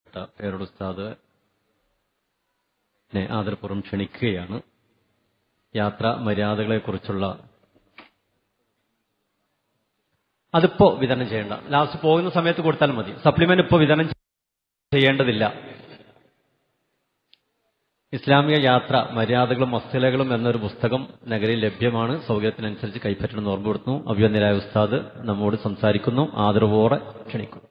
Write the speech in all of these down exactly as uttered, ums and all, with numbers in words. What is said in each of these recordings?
പേരോട് ഉസ്താദിനെ ആദരപൂർവ്വം ക്ഷണിക്കുകയാണ്. യാത്രാ മര്യാദകളെക്കുറിച്ചുള്ള അതിപ്പോ വിതരണം ചെയ്യേണ്ട, ലാസ്റ്റ് പോകുന്ന സമയത്ത് കൊടുത്താൽ മതി. സപ്ലിമെന്റ് ഇപ്പോൾ വിതരണം ചെയ്യേണ്ടതില്ല. ഇസ്ലാമിക യാത്ര മര്യാദകളും മസ്തലകളും എന്നൊരു പുസ്തകം നഗരിയിൽ ലഭ്യമാണ്. സൗകര്യത്തിനനുസരിച്ച് കൈപ്പറ്റണമെന്ന് ഓർമ്മപ്പെടുത്തുന്നു. അഭിവന്ദനായ ഉസ്താദ് നമ്മോട് സംസാരിക്കുന്നു. ആദരവോടെ ക്ഷണിക്കുന്നു.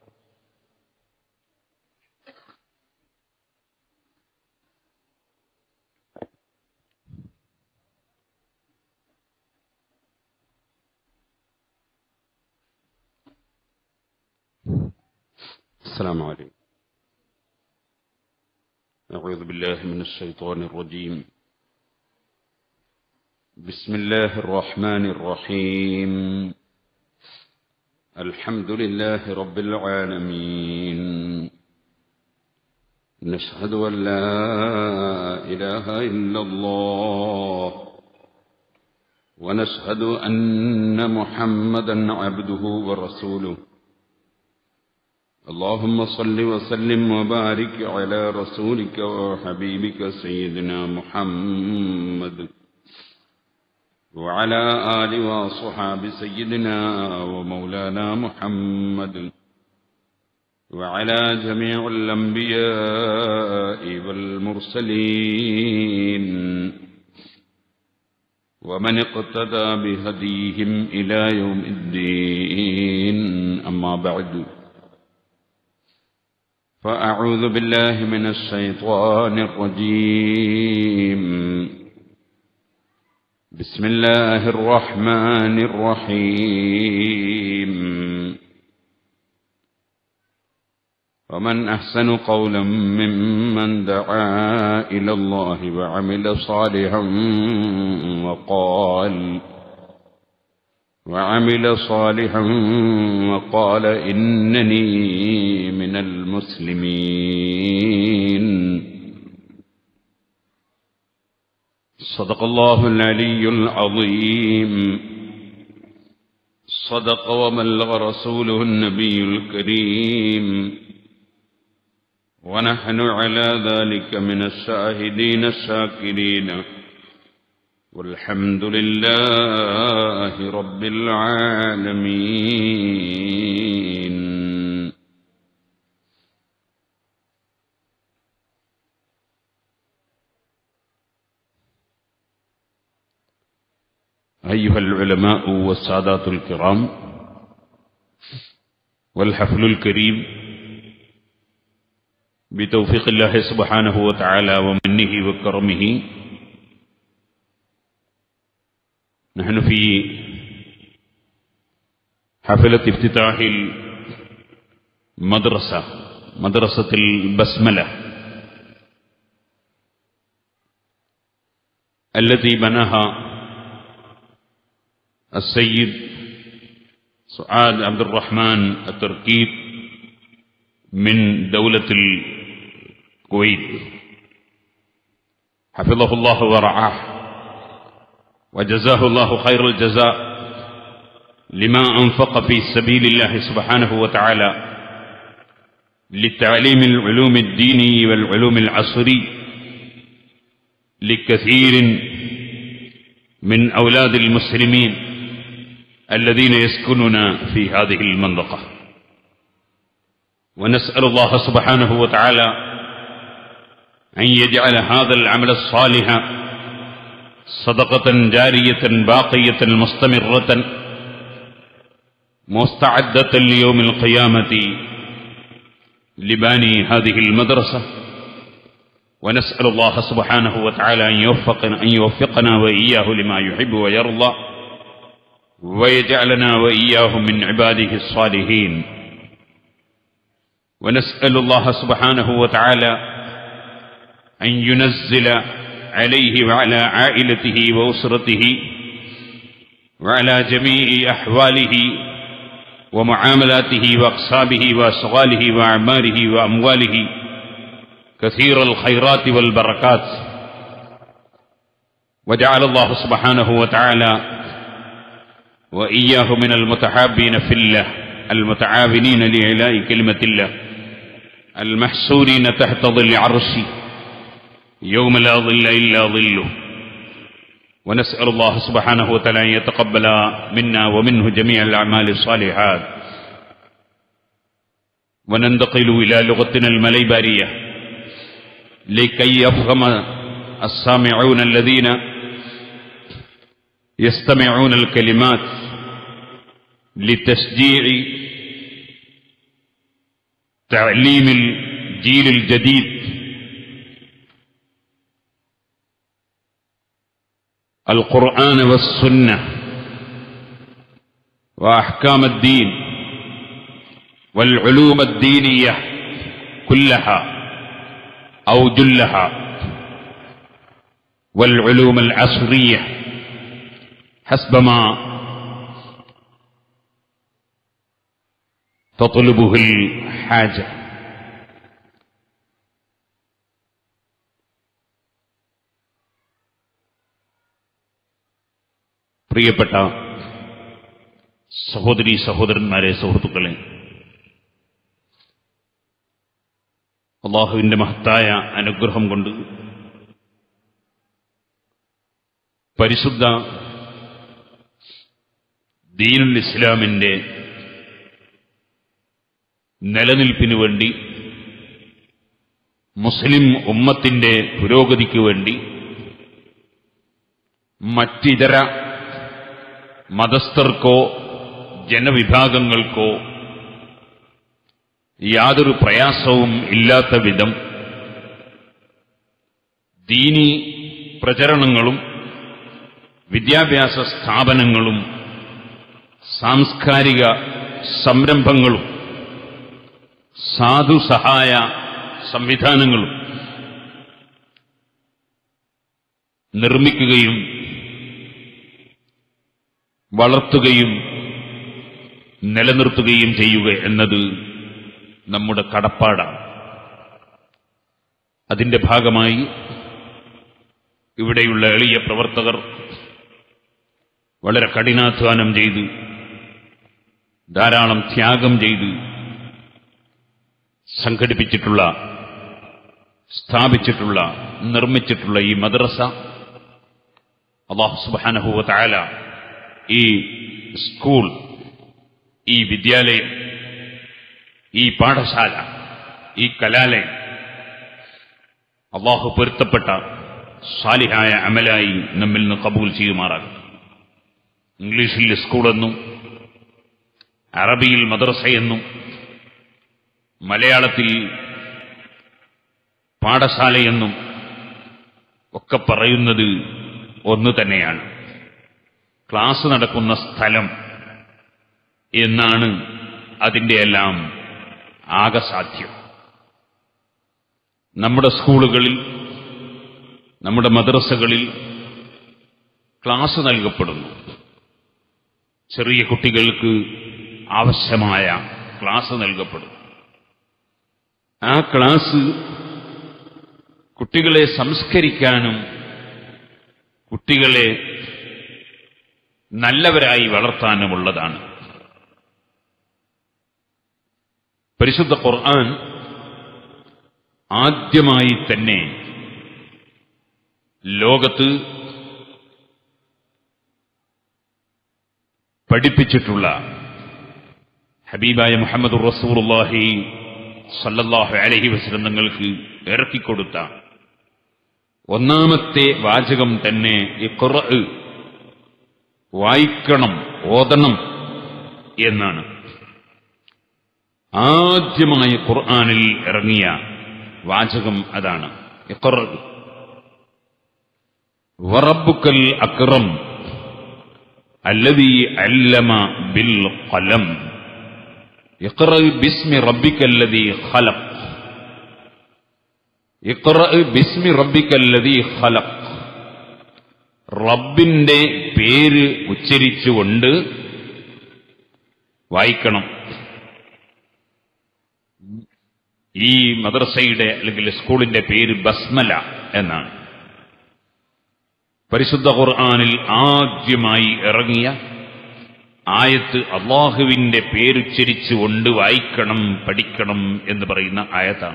السلام عليكم. أعوذ بالله من الشيطان الرجيم. بسم الله الرحمن الرحيم. الحمد لله رب العالمين. نشهد أن لا إله إلا الله ونشهد أن محمدا عبده ورسوله. اللهم صل وسلم وبارك على رسولك وحبيبك سيدنا محمد وعلى آل وصحاب سيدنا ومولانا محمد وعلى جميع الأنبياء والمرسلين ومن اقتدى بهديهم إلى يوم الدين. أما بعد، فأعوذ بالله من الشيطان الرجيم. بسم الله الرحمن الرحيم. ومن أحسن قولا ممن دعا إلى الله وعمل صالحا وقال وعمل صالحا وقال إنني من المسلمين. صدق الله العلي العظيم. صدق وبلغ رسوله النبي الكريم. ونحن على ذلك من الشاهدين الشاكرين، والحمد لله رب العالمين. أيها العلماء والسادات الكرام والحفل الكريم، بتوفيق الله سبحانه وتعالى ومنه وكرمه، نحن في حفلة افتتاح المدرسة مدرسة البسملة التي بناها السيد سعاد عبد الرحمن التركي من دولة الكويت، حفظه الله ورعاه وجزاه الله خير الجزاء لما أنفق في سبيل الله سبحانه وتعالى لتعليم العلوم الديني والعلوم العصري لكثير من أولاد المسلمين الذين يسكنون في هذه المنطقة. ونسأل الله سبحانه وتعالى أن يجعل هذا العمل الصالح صدقة جارية باقية مستمرة مستعدة ليوم القيامة لباني هذه المدرسة. ونسأل الله سبحانه وتعالى أن يوفقنا, أن يوفقنا وإياه لما يحب ويرضى، ويجعلنا وإياه من عباده الصالحين. ونسأل الله سبحانه وتعالى أن ينزل عليه وعلى عائلته وأسرته وعلى جميع أحواله ومعاملاته وأقسامه وأشغاله وأعماله وأمواله كثير الخيرات والبركات. وجعل الله سبحانه وتعالى وإياه من المتحابين في الله المتعاونين لإعلاء كلمة الله المحشورين تحت ظل عرشي يوم لا ظل إلا ظله. ونسأل الله سبحانه وتعالى أن يتقبل منا ومنه جميع الأعمال الصالحات. وننتقل إلى لغتنا المليبارية لكي يفهم السامعون الذين يستمعون الكلمات لتشجيع تعليم الجيل الجديد القرآن والسنة وأحكام الدين والعلوم الدينية كلها أو جلها والعلوم العصرية حسب ما تطلبه الحاجة. പ്രിയപ്പെട്ട സഹോദരീ സഹോദരന്മാരെ, സുഹൃത്തുക്കളെ, അല്ലാഹുവിന്റെ മഹത്തായ അനുഗ്രഹം കൊണ്ട് പരിശുദ്ധ ദീനുൽ ഇസ്ലാമിന്റെ നിലനിൽപ്പിനു വേണ്ടി, മുസ്ലിം ഉമ്മത്തിന്റെ പുരോഗതിക്ക് വേണ്ടി മറ്റിതര മതസ്ഥർക്കോ ജനവിഭാഗങ്ങൾക്കോ യാതൊരു പ്രയാസവും ഇല്ലാത്ത വിധം ദീനി പ്രചരണങ്ങളും വിദ്യാഭ്യാസ സ്ഥാപനങ്ങളും സാംസ്കാരിക സംരംഭങ്ങളും സാധുസഹായ സംവിധാനങ്ങളും നിർമ്മിക്കുകയും വളർത്തുകയും നിലനിർത്തുകയും ചെയ്യുക എന്നത് നമ്മുടെ കടപ്പാടാണ്. അതിന്റെ ഭാഗമായി ഇവിടെയുള്ള എളിയ പ്രവർത്തകർ വളരെ കഠിനാധ്വാനം ചെയ്ത് ധാരാളം ത്യാഗം ചെയ്ത് സംഘടിപ്പിച്ചിട്ടുള്ള, സ്ഥാപിച്ചിട്ടുള്ള, നിർമ്മിച്ചിട്ടുള്ള ഈ മദ്രസ, അല്ലാഹു സുബ്ഹാനഹു വ തആല ഈ സ്കൂൾ, ഈ വിദ്യാലയം, ഈ പാഠശാല, ഈ കലാലയം അല്ലാഹു പൊരുത്തപ്പെട്ട സാലിഹായ അമലായി നമ്മിൽ നിന്ന് കബൂൽ ചെയ്യുമാറാകും. ഇംഗ്ലീഷിൽ സ്കൂളെന്നും അറബിയിൽ മദ്രസയെന്നും മലയാളത്തിൽ പാഠശാലയെന്നും ഒക്കെ പറയുന്നത് ഒന്ന് തന്നെയാണ്. ക്ലാസ് നടക്കുന്ന സ്ഥലം എന്നാണ് അതിൻ്റെ എല്ലാം ആകെ സാധ്യം. നമ്മുടെ സ്കൂളുകളിൽ, നമ്മുടെ മദ്രസകളിൽ ക്ലാസ് നൽകപ്പെടുന്നു. ചെറിയ കുട്ടികൾക്ക് ആവശ്യമായ ക്ലാസ് നൽകപ്പെടുന്നു. ആ ക്ലാസ് കുട്ടികളെ സംസ്കരിക്കാനും കുട്ടികളെ നല്ലവരായി വളർത്താനുമുള്ളതാണ്. പരിശുദ്ധ ഖുർആൻ ആദ്യമായി തന്നെ ലോകത്ത് പഠിപ്പിച്ചിട്ടുള്ള, ഹബീബായ മുഹമ്മദുർ റസൂലുള്ളാഹി സല്ലല്ലാഹു അലൈഹി വസല്ലം തങ്ങൾക്ക് ഇറക്കിക്കൊടുത്ത ഒന്നാമത്തെ വാചകം തന്നെ ഇഖ്റ, വായിക്കണം, ഓതണം എന്നാണ്. ആദ്യമായി ഖുർആനിൽ ഇറങ്ങിയ വാചകം അതാണ്. ഇഖ്റ വറബ്ബുക്കൽ അക്രം അല്ലദീ അല്ലമ ബിൽ ഖലം ഇഖ്റ ബിസ്മി റബ്ബിക്കല്ലദീ ഖലഖ് ഇഖ്റ ബിസ്മി റബ്ബിക്കല്ലദീ ഖലഖ്. റബ്ബിന്റെ പേര് ഉച്ചരിച്ചുകൊണ്ട് വായിക്കണം. ഈ മദ്രസയുടെ അല്ലെങ്കിൽ സ്കൂളിന്റെ പേര് ബസ്മല എന്നാണ്. പരിശുദ്ധ ഖുർആനിൽ ആദ്യമായി ഇറങ്ങിയ ആയത്ത് അള്ളാഹുവിന്റെ പേരുച്ചരിച്ചു കൊണ്ട് വായിക്കണം, പഠിക്കണം എന്ന് പറയുന്ന ആയത്താണ്.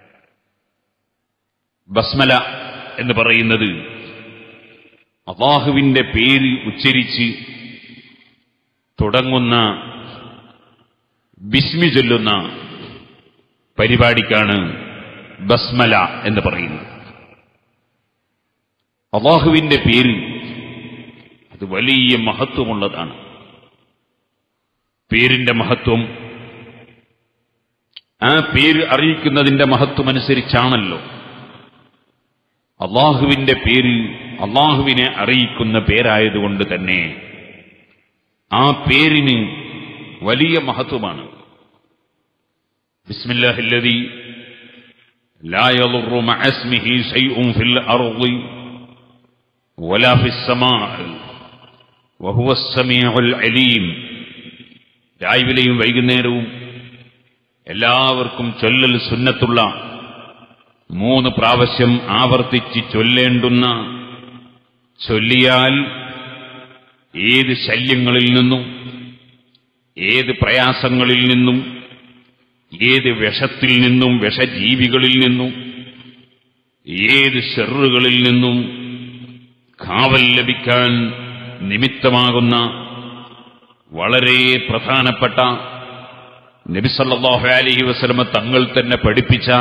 ബസ്മല എന്ന് പറയുന്നത് അള്ളാഹുവിന്റെ പേര് ഉച്ചരിച്ച് തുടങ്ങുന്ന ബിസ്മി ചൊല്ലുന്ന പരിപാടിക്കാണ് ബസ്മല എന്ന് പറയുന്നത്. അള്ളാഹുവിന്റെ പേര് അത് വലിയ മഹത്വമുള്ളതാണ്. പേരിന്റെ മഹത്വം ആ പേര് അറിയിക്കുന്നതിന്റെ മഹത്വമനുസരിച്ചാണല്ലോ അള്ളാഹുവിന്റെ പേര് അള്ളാഹുവിനെ അറിയിക്കുന്ന പേരായതുകൊണ്ട് തന്നെ ആ പേരിന് വലിയ മഹത്വമാണ്. ബിസ്മില്ലാഹില്ലദീ ലാ യദുറു മഅ ഇസ്മിഹി ശൈഉൻ ഫിൽ അർളി വലാ ഫിസ് സമാഇ വഹുവസ് സമീഉൽ അലീം. രാവിലെയും വൈകുന്നേരവും എല്ലാവർക്കും ചൊല്ലൽ സുന്നത്തുള്ള മൂന്ന് പ്രാവശ്യം ആവർത്തിച്ച് ചൊല്ലേണ്ടുന്ന, ചൊല്ലിയാൽ ഏത് ശല്യങ്ങളിൽ നിന്നും ഏത് പ്രയാസങ്ങളിൽ നിന്നും ഏത് വിഷത്തിൽ നിന്നും വിഷജീവികളിൽ നിന്നും ഏത് ശർറുകളിൽ നിന്നും കാവൽ ലഭിക്കാൻ നിമിത്തമാകുന്ന വളരെ പ്രധാനപ്പെട്ട നബി സല്ലല്ലാഹു അലൈഹി വസല്ലം തങ്ങൾ തന്നെ പഠിപ്പിച്ച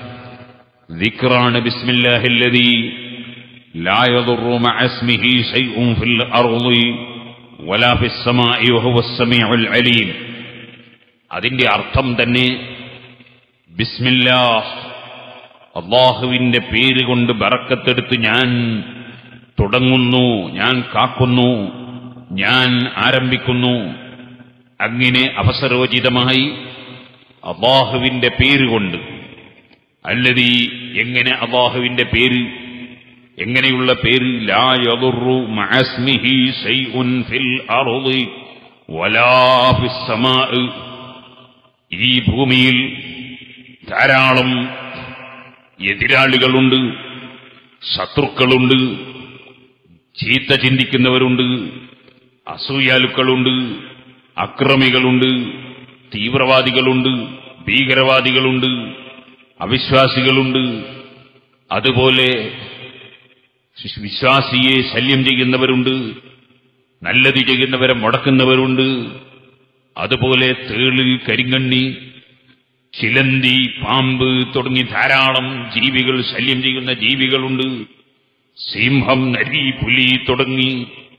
ദിക്റാണ് ബിസ്മില്ലാഹില്ലദീ ലാ യദുറു മഅ ഇസ്മിഹി ശൈഉൻ ഫിൽ അർളി വലാ ഫിസ് സമാഇ വഹുവസ് സമീഉൽ അലീം. അതിന്റെ അർത്ഥം തന്നെ ബിസ്മില്ലാഹ്, അല്ലാഹുവിന്റെ പേര് കൊണ്ട് ബറക്കത്തെടുത്ത് ഞാൻ തുടങ്ങുന്നു, ഞാൻ കാക്കുന്നു, ഞാൻ ആരംഭിക്കുന്നു. അങ്ങനെ അവസരോചിതമായി അല്ലാഹുവിന്റെ പേരുകൊണ്ട്, അല്ലദീ എങ്ങനെ അല്ലാഹുവിന്റെ പേര്, എങ്ങനെയുള്ള പേര്, ലാ യദുറു മഅ ഇസ്മിഹി ശൈഉൻ ഫിൽ അർളി വലാ ഫിസ് സമാഇ. ഈ ഭൂമിയിൽ ധാരാളം എതിരാളികളുണ്ട്, ശത്രുക്കളുണ്ട്, ചീത്ത ചിന്തിക്കുന്നവരുണ്ട്, അസൂയാലുക്കളുണ്ട്, അക്രമികളുണ്ട്, തീവ്രവാദികളുണ്ട്, ഭീകരവാദികളുണ്ട്, അവിശ്വാസികളുണ്ട്. അതുപോലെ വിശ്വാസിയെ ശല്യം ചെയ്യുന്നവരുണ്ട്, നല്ലത് ചെയ്യുന്നവരെ മുടക്കുന്നവരുണ്ട്. അതുപോലെ തേള്, കരിങ്കണ്ണി, ചിലന്തി, പാമ്പ് തുടങ്ങി ധാരാളം ജീവികൾ, ശല്യം ചെയ്യുന്ന ജീവികളുണ്ട്. സിംഹം, നരി, പുലി തുടങ്ങി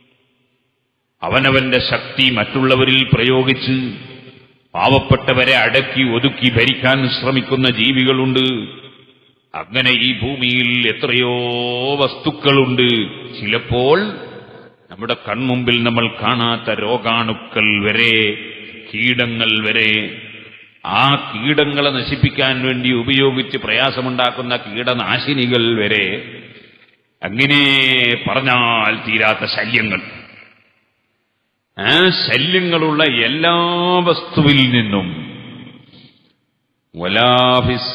അവനവന്റെ ശക്തി മറ്റുള്ളവരിൽ പ്രയോഗിച്ച് പാവപ്പെട്ടവരെ അടക്കി ഒതുക്കി ഭരിക്കാൻ ശ്രമിക്കുന്ന ജീവികളുണ്ട്. അങ്ങനെ ഈ ഭൂമിയിൽ എത്രയോ വസ്തുക്കളുണ്ട്. ചിലപ്പോൾ നമ്മുടെ കൺമുമ്പിൽ നമ്മൾ കാണാത്ത രോഗാണുക്കൾ വരെ, കീടങ്ങൾ വരെ. ആ കീടങ്ങളെ നശിപ്പിക്കാൻ വേണ്ടി ഉപയോഗിച്ച് പ്രയാസമുണ്ടാക്കുന്ന കീടനാശിനികൾ വരെ. അങ്ങനെ പറഞ്ഞാൽ തീരാത്ത ശല്യങ്ങൾ. ആ ശല്യങ്ങളുള്ള എല്ലാ വസ്തുവിൽ നിന്നും വലാ ഫിസ്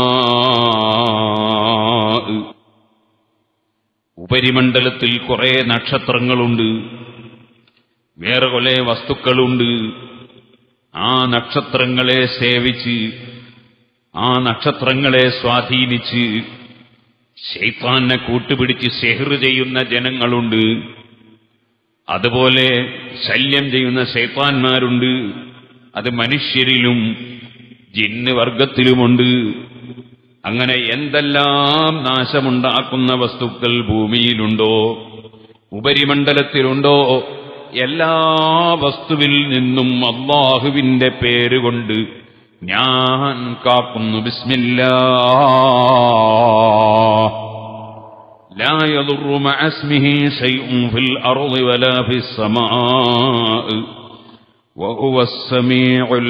സമാഇ, ഉപരിമണ്ഡലത്തിൽ കുറെ നക്ഷത്രങ്ങളുണ്ട്, വേറെ കുറെ വസ്തുക്കളുണ്ട്. ആ നക്ഷത്രങ്ങളെ സേവിച്ച്, ആ നക്ഷത്രങ്ങളെ സ്വാധീനിച്ച് ശൈത്താനെ കൂട്ടുപിടിച്ച് സിഹ്ർ ചെയ്യുന്ന ജനങ്ങളുണ്ട്. അതുപോലെ ശല്യം ചെയ്യുന്ന ശൈത്താന്മാരുണ്ട്. അത് മനുഷ്യരിലും ജിന്ന് വർഗത്തിലുമുണ്ട്. അങ്ങനെ എന്തെല്ലാം നാശമുണ്ടാക്കുന്ന വസ്തുക്കൾ ഭൂമിയിലുണ്ടോ, ഉപരിമണ്ഡലത്തിലുണ്ടോ, എല്ലാ വസ്തുവിൽ നിന്നും അല്ലാഹുവിന്റെ പേരുകൊണ്ട് ഞാൻ കാക്കുന്നു. ബിസ്മില്ലാഹ് ലാ യദുറു മഅ ഇസ്മിഹി ശൈഉൻ ഫിൽ അർളി വലാ ഫിസ് സമാഇ വഹുവസ് സമീഉൽ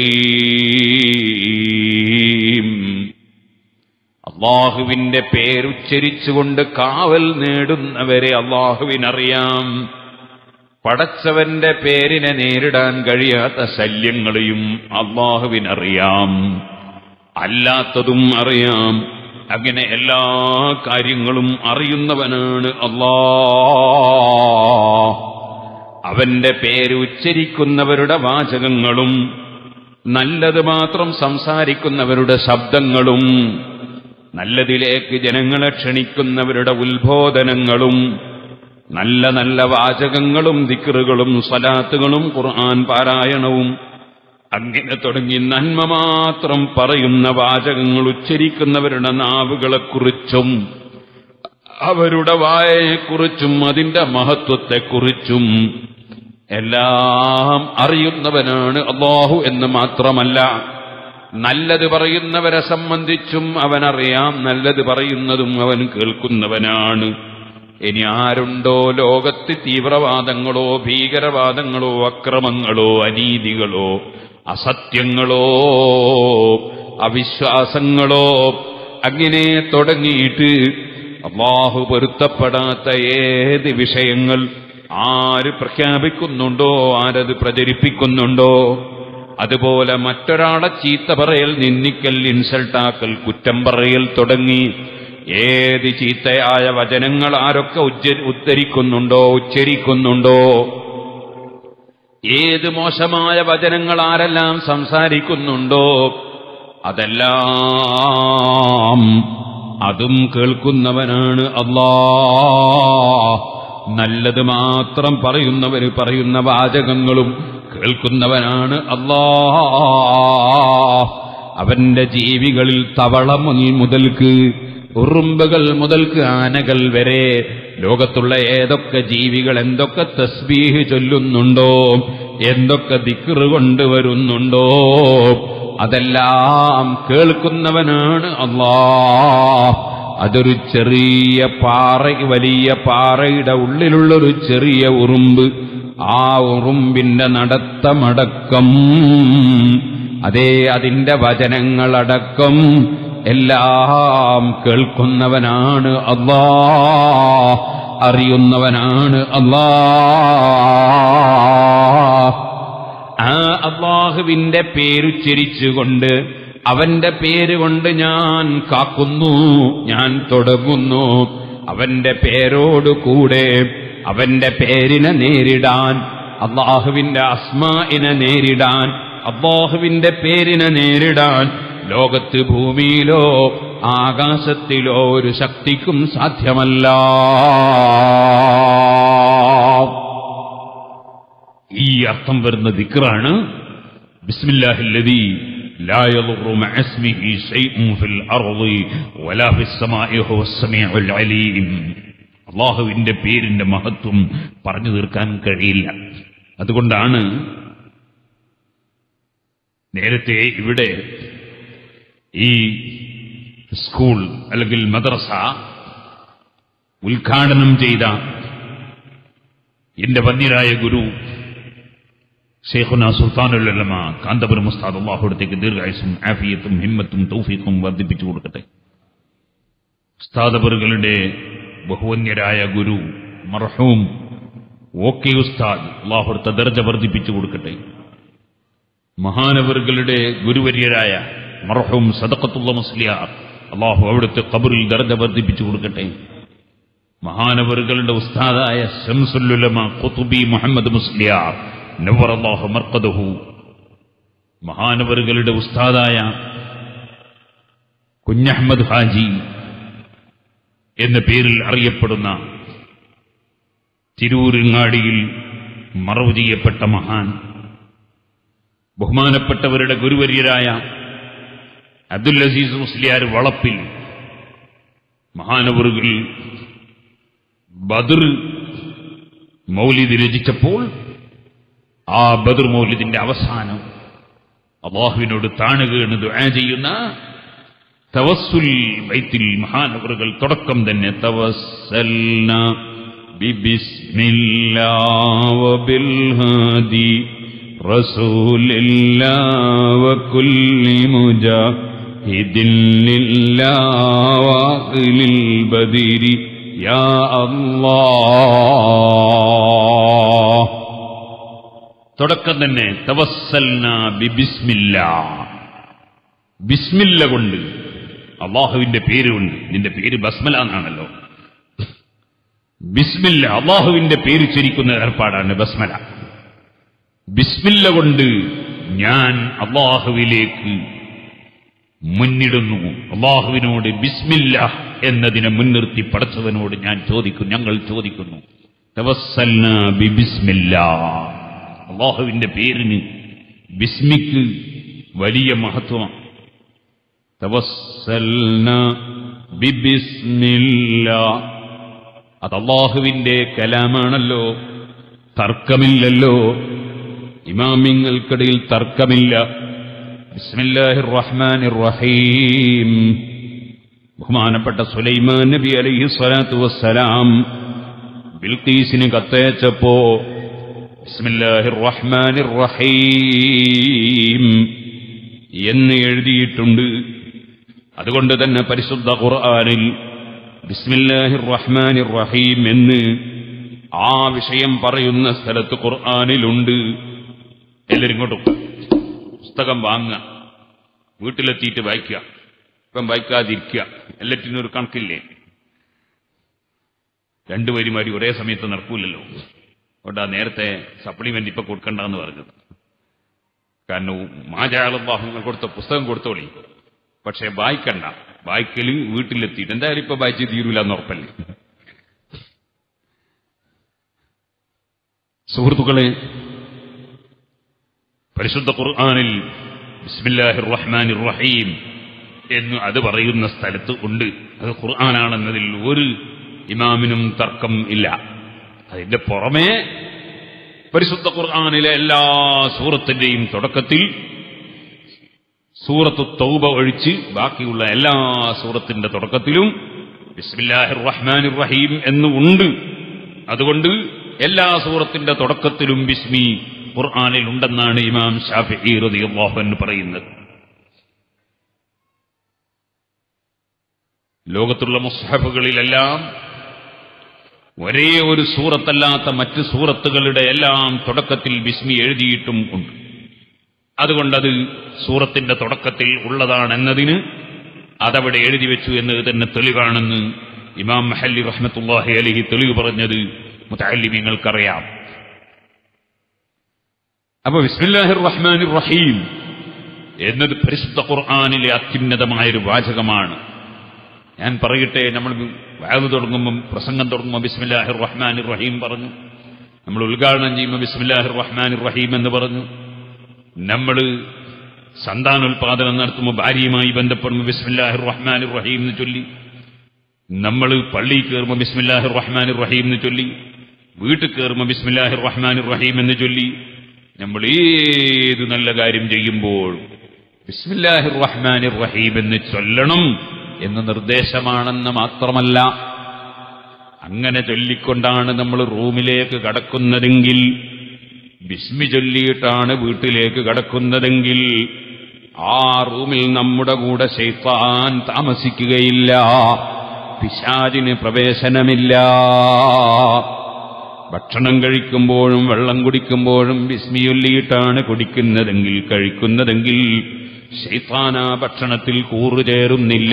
അലീം. അല്ലാഹുവിന്റെ പേരുച്ചരിച്ചുകൊണ്ട് കാവൽ നേടുന്നവരെ അല്ലാഹുവിനറിയാം. പടച്ചവന്റെ പേരിനെ നേരിടാൻ കഴിയാത്ത ശല്യങ്ങളെയും അല്ലാഹുവിനറിയാം, അല്ലാത്തതും അറിയാം. അങ്ങനെ എല്ലാ കാര്യങ്ങളും അറിയുന്നവനാണ് അല്ലാഹ്. അവന്റെ പേര് ഉച്ചരിക്കുന്നവരുടെ വാചകങ്ങളും നല്ലത് മാത്രം സംസാരിക്കുന്നവരുടെ ശബ്ദങ്ങളും നല്ലതിലേക്ക് ജനങ്ങളെ ക്ഷണിക്കുന്നവരുടെ ഉത്ബോധനങ്ങളും നല്ല നല്ല വാചകങ്ങളും ദിക്റുകളും സ്വലാത്തുകളും ഖുർആൻ പാരായണവും അങ്ങനെ തുടങ്ങി നന്മ മാത്രം പറയുന്ന വാചകങ്ങൾ ഉച്ചരിക്കുന്നവരുടെ നാവുകളെക്കുറിച്ചും അവരുടെ വായയെക്കുറിച്ചും അതിന്റെ മഹത്വത്തെക്കുറിച്ചും എല്ലാം അറിയുന്നവനാണ് അല്ലാഹു എന്ന് മാത്രമല്ല, നല്ലത് പറയുന്നവരെ സംബന്ധിച്ചും അവനറിയാം, നല്ലത് പറയുന്നതും അവൻ കേൾക്കുന്നവനാണ്. ഇനി ആരുണ്ടോ ലോകത്ത് തീവ്രവാദങ്ങളോ ഭീകരവാദങ്ങളോ അക്രമങ്ങളോ അനീതികളോ അസത്യങ്ങളോ അവിശ്വാസങ്ങളോ അങ്ങനെ തുടങ്ങിയിട്ട് അല്ലാഹു പൊരുത്തപ്പെടാത്ത ഏത് വിഷയങ്ങൾ ആര് പ്രഖ്യാപിക്കുന്നുണ്ടോ, ആരത് പ്രചരിപ്പിക്കുന്നുണ്ടോ, അതുപോലെ മറ്റൊരാളെ ചീത്ത പറയൽ, നിന്ദിക്കൽ, ഇൻസൾട്ടാക്കൽ, കുറ്റം പറയൽ തുടങ്ങി ഏത് ചീത്തയായ വചനങ്ങൾ ആരൊക്കെ ഉദ്ധരിക്കുന്നുണ്ടോ, ഉച്ചരിക്കുന്നുണ്ടോ, ഏത് മോശമായ വചനങ്ങൾ ആരെല്ലാം സംസാരിക്കുന്നുണ്ടോ, അതെല്ലാം അതും കേൾക്കുന്നവനാണ് അല്ലാഹ്. നല്ലത് മാത്രം പറയുന്നവര് പറയുന്ന വാചകങ്ങളും കേൾക്കുന്നവനാണ് അല്ലാഹ്. അവന്റെ ജീവികളിൽ തവള മുതൽക്ക് ഉറുമ്പുകൾ മുതൽക്ക് ആനകൾ വരെ ലോകത്തുള്ള ഏതൊക്കെ ജീവികൾ എന്തൊക്കെ തസ്ബീഹ് ചൊല്ലുന്നുണ്ടോ, എന്തൊക്കെ ദിക്റ് കൊണ്ടുവരുന്നുണ്ടോ, അതെല്ലാം കേൾക്കുന്നവനാണ് അല്ലാഹ്. അതൊരു ചെറിയ പാറ, വലിയ പാറയുടെ ഉള്ളിലുള്ളൊരു ചെറിയ ഉറുമ്പ്, ആ ഉറുമ്പിന്റെ നടത്തമടക്കം, അതേ അതിന്റെ വചനങ്ങളടക്കം എല്ലാം കേൾക്കുന്നവനാണ് അല്ലാഹ്, അറിയുന്നവനാണ് അല്ലാഹ്. ആ അല്ലാഹുവിന്റെ പേരുച്ചരിച്ചുകൊണ്ട് അവന്റെ പേരുകൊണ്ട് ഞാൻ കാക്കുന്നു, ഞാൻ തുടങ്ങുന്നു. അവന്റെ പേരോടുകൂടെ അവന്റെ പേരിനെ നേരിടാൻ, അല്ലാഹുവിന്റെ അസ്മാഇനെ നേരിടാൻ, അല്ലാഹുവിന്റെ പേരിനെ നേരിടാൻ ലോകത്ത് ഭൂമിയിലോ ആകാശത്തിലോ ഒരു ശക്തിക്കും സാധ്യമല്ല. ഈ അർത്ഥം വരുന്ന ദിക്റാണ് ബിസ്മില്ലാഹില്ലദീ ലാ യദുറു മഅ ഇസ്മിഹി ശൈഉൻ ഫിൽ അർളി വലാ ഫിസ് സമാഇ ഹുവസ് സമീഉൽ അലീം. അല്ലാഹുവിന്റെ പേരിന്റെ മഹത്വം പറഞ്ഞു തീർക്കാൻ കഴിയില്ല. അതുകൊണ്ടാണ് നേരത്തെ ഇവിടെ ഈ സ്കൂൾ അല്ലെങ്കിൽ മദ്രസ ഉദ്ഘാടനം ചെയ്ത എന്റെ വന്യരായ ഗുരു ശൈഖുന സുൽത്താനുൽ ഉലമ കാന്തപുരം ഉസ്താദ് അല്ലാഹുവിടത്തേക്ക് ദീർഘായുസ്സും ആഫിയത്തും ഹിമ്മത്തും തൗഫീഖും വർദ്ധിപ്പിച്ചു കൊടുക്കട്ടെ. ഉസ്താദവറുകളുടെ ബഹുവന്യരായ ഗുരു മർഹൂം ഓക്കെ ഉസ്താദ് അല്ലാഹുവിടുത്തെ ദർജ വർദ്ധിപ്പിച്ചു കൊടുക്കട്ടെ. മഹാനവറുകളുടെ ഗുരുവര്യരായ മർഹൂം സദഖത്തുള്ള മുസ്ലിയാർ അല്ലാഹു അവിടുത്തെ ഖബറിൽ ദർജ വർദ്ധിപ്പിച്ചു കൊടുക്കട്ടെ. മഹാനവറുകളുടെ ഉസ്താദായ ശംസുൽ ഉലമ ഖുതുബി മുഹമ്മദ് മുസ്ലിയാർ നവ്വറല്ലാഹു മർഖദഹു, മഹാനവറുകളുടെ ഉസ്താദായ കുഞ്ഞഹ്മദ് ഹാജി എന്ന പേരിൽ അറിയപ്പെടുന്ന തിരൂരിങ്ങാടിയിൽ മറവ് ചെയ്യപ്പെട്ട മഹാൻ, ബഹുമാനപ്പെട്ടവരുടെ ഗുരുവര്യരായ അബ്ദുൽ അസീസ് മുസ്ലിയാർ വളപ്പിൽ മഹാനവറുകൾ ബദർ മൗലിദ് രചിച്ചപ്പോൾ ആ ബദർ മൗലിദിന്റെ അവസാനം അല്ലാഹുവിനോട് താണുകേണ് ദുആ ചെയ്യുന്ന തവസ്സുൽ ബൈത്തിൽ മഹാനവറുകൾ തുടക്കം തന്നെ തവസ്സൽന ബിബിസ്മില്ലാഹി വബിൽ ഹാദി റസൂലില്ലാഹി വകുല്ലി മുജാഹിദിൻ ലില്ലാഹി വഅഖ്ലിൽ ബദരി യാ അല്ലാഹ്. തുടക്കം തന്നെ തവസ്സൽന ബിബിസ്മില്ലാ, ബിസ്മില്ല കൊണ്ട്, അള്ളാഹുവിന്റെ പേര് കൊണ്ട്. നിന്റെ പേര് ബസ്മല എന്നാണല്ലോ. ബിസ്മില്ല അള്ളാഹുവിന്റെ പേര് ചൊരിക്കുന്ന ഏർപ്പാടാണ് ബസ്മല. ബിസ്മില്ല കൊണ്ട് ഞാൻ അള്ളാഹുവിലേക്ക് മുന്നിടുന്നു. അള്ളാഹുവിനോട് ബിസ്മില്ല എന്നതിനെ മുൻനിർത്തി പടച്ചവനോട് ഞാൻ ചോദിക്കുന്നു, ഞങ്ങൾ ചോദിക്കുന്നു. തവസ്സൽനാ ബിബിസ്മില്ലാ. അള്ളാഹുവിന്റെ പേരിന് ബിസ്മിക്ക് വലിയ മഹത്വമാണ്. തവസ്സൽനാ ബിബിസ്മില്ലാ. അത് അള്ളാഹുവിന്റെ കലാമാണല്ലോ, തർക്കമില്ലല്ലോ, ഇമാമിങ്ങൾക്കിടയിൽ തർക്കമില്ല. ബിസ്മില്ലാഹിർ റഹ്മാനിർ റഹീം. ബഹുമാനപ്പെട്ട സുലൈമാൻ നബി അലൈഹി സ്വലാത്തു വസ്സലാം ബിൽഖീസിന് കത്തയച്ചപ്പോ ബിസ്മില്ലാഹിർ റഹ്മാനിർ റഹീം എന്ന് എഴുതിയിട്ടുണ്ട്. അതുകൊണ്ട് തന്നെ പരിശുദ്ധ ഖുർആനിൽ ബിസ്മില്ലാഹിർ റഹ്മാനിർ റഹീം എന്ന് ആ വിഷയം പറയുന്ന സ്ഥലത്ത് ഖുർആനിലുണ്ട്. എല്ലാവരും ഇങ്ങോട്ടും പുസ്തകം വാങ്ങുക, വീട്ടിലെത്തിയിട്ട് വായിക്കുക. ഇപ്പം വായിക്കാതിരിക്കുക, എല്ലാറ്റിനും ഒരു കണക്കില്ലേ. രണ്ടു വരിമാരി ഒരേ സമയത്ത് നടക്കൂലല്ലോ. അതുകൊണ്ടാ നേരത്തെ സപ്ലിമെന്റ് ഇപ്പൊ കൊടുക്കണ്ടെന്ന് പറഞ്ഞത്. കാരണം മാജാളഭാഗങ്ങൾ കൊടുത്ത പുസ്തകം കൊടുത്തോളി, പക്ഷെ വായിക്കണ്ട. വായിക്കല് വീട്ടിലെത്തിയിട്ട് എന്തായാലും ഇപ്പൊ വായിച്ച് തീരൂല എന്ന് ഉറപ്പല്ലേ. സുഹൃത്തുക്കളെ, പരിശുദ്ധ ഖുർആനിൽ ബിസ്മില്ലാഹിർ റഹ്മാനിർ റഹീം എന്ന് അത് പറയുന്ന സ്ഥലത്ത് ഉണ്ട്. അത് ഖുർആനാണെന്നതിൽ ഒരു ഇമാമിനും തർക്കം ഇല്ല. അതിന്റെ പുറമെ പരിശുദ്ധ ഖുർആനിലെ എല്ലാ സൂറത്തിന്റെയും തുടക്കത്തിൽ സൂറത്തു തൗബ ഒഴിച്ച് ബാക്കിയുള്ള എല്ലാ സൂറത്തിന്റെ തുടക്കത്തിലും ബിസ്മില്ലാഹിർ റഹ്മാനിർ റഹീം എന്നുണ്ട്. അതുകൊണ്ട് എല്ലാ സൂറത്തിന്റെ തുടക്കത്തിലും ബിസ്മി ഖുർആനിൽ ഉണ്ടെന്നാണ് ഇമാം ശാഫിഈ റളിയല്ലാഹു അൻഹു പറയുന്നത്. ലോകത്തുള്ള മുസ്ഹഫുകളിലെല്ലാം ഒരേ ഒരു സൂറത്തല്ലാത്ത മറ്റ് സൂറത്തുകളുടെ എല്ലാം തുടക്കത്തിൽ ബിസ്മി എഴുതിയിട്ടും ഉണ്ട്. അതുകൊണ്ടത് സൂറത്തിന്റെ തുടക്കത്തിൽ ഉള്ളതാണെന്നതിന് അതവിടെ എഴുതി വെച്ചു എന്നത് തന്നെ തെളിവാണെന്ന് ഇമാം മഹല്ലി റഹ്മത്തുള്ളാഹി അലൈഹി തെളിവ് പറഞ്ഞത് മുതഅല്ലിമീങ്ങൾക്കറിയാം. അപ്പൊ ബിസ്മില്ലാഹിർ റഹ്മാനിർ റഹീം എന്നത് പരിശുദ്ധ ഖുർആനിലെ അത്യുന്നതമായൊരു വാചകമാണ്. ഞാൻ പറയട്ടെ, നമ്മൾ വഅദ് തുടങ്ങുമ്പം പ്രസംഗം തുടങ്ങുമ്പോൾ ബിസ്മില്ലാഹിർ റഹ്മാനിർ റഹീം പറഞ്ഞു, നമ്മൾ ഉദ്ഘാടനം ചെയ്യുമ്പോൾ ബിസ്മില്ലാഹിർ റഹ്മാനിർ റഹീം എന്ന് പറഞ്ഞു, നമ്മൾ സന്താനോൽപാദനം നടത്തുമ്പോൾ ഭാര്യയുമായി ബന്ധപ്പെടുമ്പോൾ ബിസ്മില്ലാഹിർ റഹ്മാനിർ റഹീം എന്ന് ചൊല്ലി, നമ്മൾ പള്ളിയിൽ കയറുമ്പോൾ ബിസ്മില്ലാഹിർ റഹ്മാനിർ റഹീം എന്ന് ചൊല്ലി, വീട്ടിൽ കയറുമ്പോൾ ബിസ്മില്ലാഹിർ റഹ്മാനിർ റഹീം എന്ന് ചൊല്ലി, നമ്മൾ ഏത് നല്ല കാര്യം ചെയ്യുമ്പോൾ ബിസ്മില്ലാഹിർ റഹ്മാനിർ റഹീം എന്ന് ചൊല്ലണം എന്ന് നിർദ്ദേശമാണെന്ന് മാത്രമല്ല, അങ്ങനെ ചൊല്ലിക്കൊണ്ടാണ് നമ്മൾ റൂമിലേക്ക് കടക്കുന്നതെങ്കിൽ, ബിസ്മി ചൊല്ലിയിട്ടാണ് വീട്ടിലേക്ക് കടക്കുന്നതെങ്കിൽ, ആ റൂമിൽ നമ്മുടെ കൂടെ ശൈത്താൻ താമസിക്കുകയില്ല, പിശാചിന് പ്രവേശനമില്ല. ഭക്ഷണം കഴിക്കുമ്പോഴും വെള്ളം കുടിക്കുമ്പോഴും ബിസ്മി ചൊല്ലിയിട്ടാണ് കുടിക്കുന്നതെങ്കിൽ കഴിക്കുന്നതെങ്കിൽ ശൈത്താൻ ആ ഭക്ഷണത്തിൽ കൂറുചേരുന്നില്ല.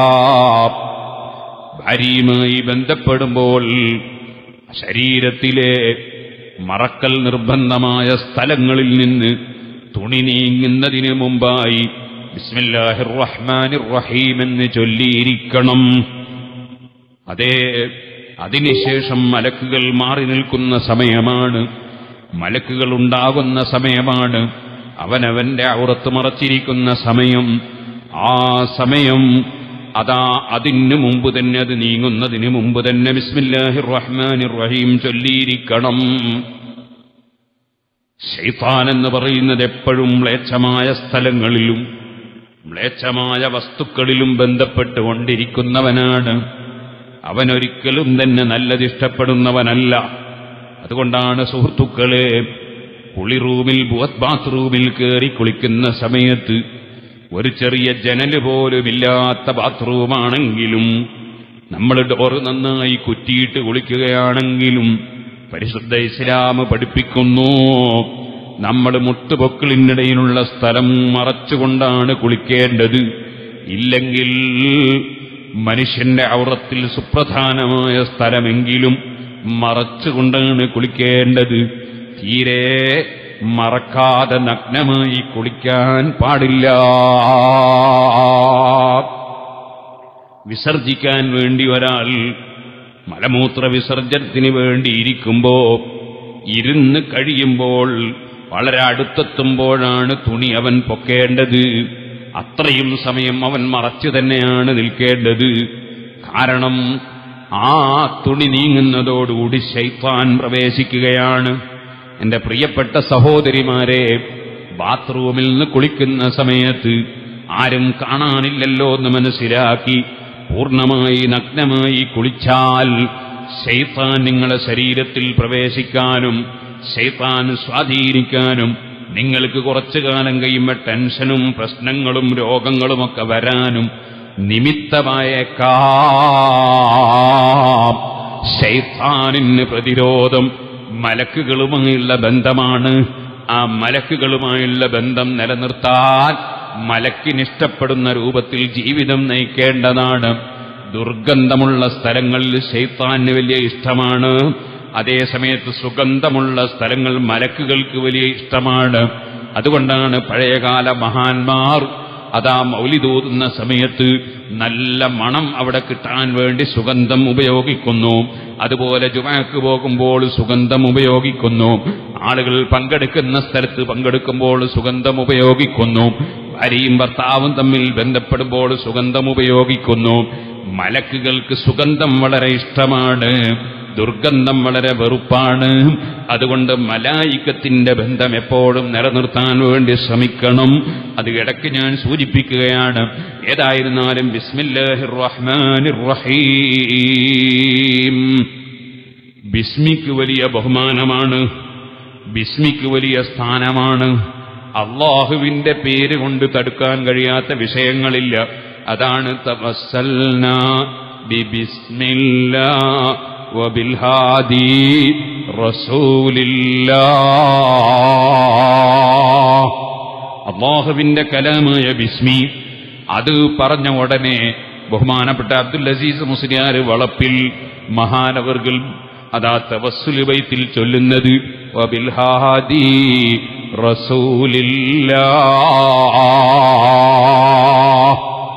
ഭാര്യയുമായി ബന്ധപ്പെടുമ്പോൾ ശരീരത്തിലെ മറക്കൽ നിർബന്ധമായ സ്ഥലങ്ങളിൽ നിന്ന് തുണി നീങ്ങുന്നതിന് മുമ്പായി ബിസ്മില്ലാഹിർ റഹ്മാനിർ റഹീം എന്ന് ചൊല്ലിയിരിക്കണം. അതേ, അതിനുശേഷം മലക്കുകൾ മാറി നിൽക്കുന്ന സമയമാണ്, മലക്കുകൾ ഉണ്ടാകുന്ന സമയമാണ്, അവനവന്റെ ഔറത്ത് മറച്ചിരിക്കുന്ന സമയം. ആ സമയം അതാ അതിന് മുമ്പ് തന്നെ, അത് നീങ്ങുന്നതിന് മുമ്പ് തന്നെ ബിസ്മില്ലാഹിർ റഹ്മാനിർ റഹീം ചൊല്ലിയിരിക്കണം. ശൈത്താൻ എന്ന് പറയുന്നത് എപ്പോഴും മ്ലേച്ഛമായ സ്ഥലങ്ങളിലും മ്ലേച്ഛമായ വസ്തുക്കളിലും ബന്ധപ്പെട്ടുകൊണ്ടിരിക്കുന്നവനാണ്. അവനൊരിക്കലും തന്നെ നല്ലതിഷ്ടപ്പെടുന്നവനല്ല. അതുകൊണ്ടാണ് സുഹൃത്തുക്കളെ, കുളി റൂമിൽ ബാത്റൂമിൽ കയറി കുളിക്കുന്ന സമയത്ത് ഒരു ചെറിയ ജനല് പോലുമില്ലാത്ത ബാത്റൂമാണെങ്കിലും, നമ്മൾ ഡോറ് നന്നായി കുറ്റിയിട്ട് കുളിക്കുകയാണെങ്കിലും പരിശുദ്ധ ഇസ്ലാം പഠിപ്പിക്കുന്നു, നമ്മൾ മുട്ടുപൊക്കിളിനിടയിലുള്ള സ്ഥലം മറച്ചുകൊണ്ടാണ് കുളിക്കേണ്ടത്. ഇല്ലെങ്കിൽ മനുഷ്യന്റെ ഔറത്തിൽ സുപ്രധാനമായ സ്ഥലമെങ്കിലും മറച്ചുകൊണ്ടാണ് കുളിക്കേണ്ടത്. തീരെ മറക്കാതെ നഗ്നമായി കുളിക്കാൻ പാടില്ല. വിസർജിക്കാൻ വേണ്ടി ഒരാൾ മലമൂത്ര വിസർജനത്തിന് വേണ്ടി ഇരിക്കുമ്പോ ഇരുന്ന് കഴിയുമ്പോൾ വളരെ അടുത്തെത്തുമ്പോഴാണ് തുണി അവൻ പൊക്കേണ്ടത്. അത്രയും സമയം അവൻ മറച്ചു തന്നെയാണ് നിൽക്കേണ്ടത്. കാരണം ആ തുണി നീങ്ങുന്നതോടുകൂടി ശൈത്താൻ പ്രവേശിക്കുകയാണ്. എന്റെ പ്രിയപ്പെട്ട സഹോദരിമാരെ, ബാത്റൂമിൽ നിന്ന് കുളിക്കുന്ന സമയത്ത് ആരും കാണാനില്ലല്ലോ എന്ന് മനസ്സിലാക്കി പൂർണ്ണമായി നഗ്നമായി കുളിച്ചാൽ ശൈത്താൻ നിങ്ങളെ ശരീരത്തിൽ പ്രവേശിക്കാനും ശൈത്താൻ സ്വാധീനിക്കാനും നിങ്ങൾക്ക് കുറച്ചു കാലം കഴിയുമ്പോൾ ടെൻഷനും പ്രശ്നങ്ങളും രോഗങ്ങളുമൊക്കെ വരാനും നിമിത്തമായേക്കാം. ശൈത്താനിന് പ്രതിരോധം മലക്കുകളുമായുള്ള ബന്ധമാണ്. ആ മലക്കുകളുമായുള്ള ബന്ധം നിലനിർത്താൻ മലക്കിനിഷ്ടപ്പെടുന്ന രൂപത്തിൽ ജീവിതം നയിക്കേണ്ടതാണ്. ദുർഗന്ധമുള്ള സ്ഥലങ്ങളിൽ ശൈത്താന് വലിയ ഇഷ്ടമാണ്. അതേസമയത്ത് സുഗന്ധമുള്ള സ്ഥലങ്ങൾ മലക്കുകൾക്ക് വലിയ ഇഷ്ടമാണ്. അതുകൊണ്ടാണ് പഴയകാല മഹാന്മാർ അതാ മൗലിദൂതുന്ന സമയത്ത് നല്ല മണം അവിടെ കിട്ടാൻ വേണ്ടി സുഗന്ധം ഉപയോഗിക്കുന്നു. അതുപോലെ ജുമാക്ക് പോകുമ്പോൾ സുഗന്ധം ഉപയോഗിക്കുന്നു. ആളുകൾ പങ്കെടുക്കുന്ന സ്ഥലത്ത് പങ്കെടുക്കുമ്പോൾ സുഗന്ധം ഉപയോഗിക്കുന്നു. ഭാര്യയും ഭർത്താവും തമ്മിൽ ബന്ധപ്പെടുമ്പോൾ സുഗന്ധം ഉപയോഗിക്കുന്നു. മലക്കുകൾക്ക് സുഗന്ധം വളരെ ഇഷ്ടമാണ്, ദുർഗന്ധം വളരെ വെറുപ്പാണ്. അതുകൊണ്ട് മലായികത്തിന്റെ ബന്ധം എപ്പോഴും നിലനിർത്താൻ വേണ്ടി ശ്രമിക്കണം. അത് ഇടയ്ക്ക് ഞാൻ സൂചിപ്പിക്കുകയാണ്. ഏതായിരുന്നാലും ബിസ്മില്ലാഹിർ റഹ്മാനിർ റഹീം. ബിസ്മിക്ക് വലിയ ബഹുമാനമാണ്, ബിസ്മിക്ക് വലിയ സ്ഥാനമാണ്. അള്ളാഹുവിന്റെ പേര് കൊണ്ട് തടുക്കാൻ കഴിയാത്ത വിഷയങ്ങളില്ല. അതാണ് തവസ്സൽനാ ബിബിസ്മില്ലാ വബിൽഹാദി റസൂലില്ലാഹ്. അല്ലാഹുവിന്റെ കലാമായ ബിസ്മി അത് പറഞ്ഞ ഉടനെ ബഹുമാനപ്പെട്ട അബ്ദുൽ അസീസ് മുസ്ലിയാർ വളപ്പിൽ മഹാനവർകൾ അതാ തവസ്സുൽ ബൈത്തിൽ ചൊല്ലുന്നത് വബിൽഹാദി റസൂലില്ലാഹ്.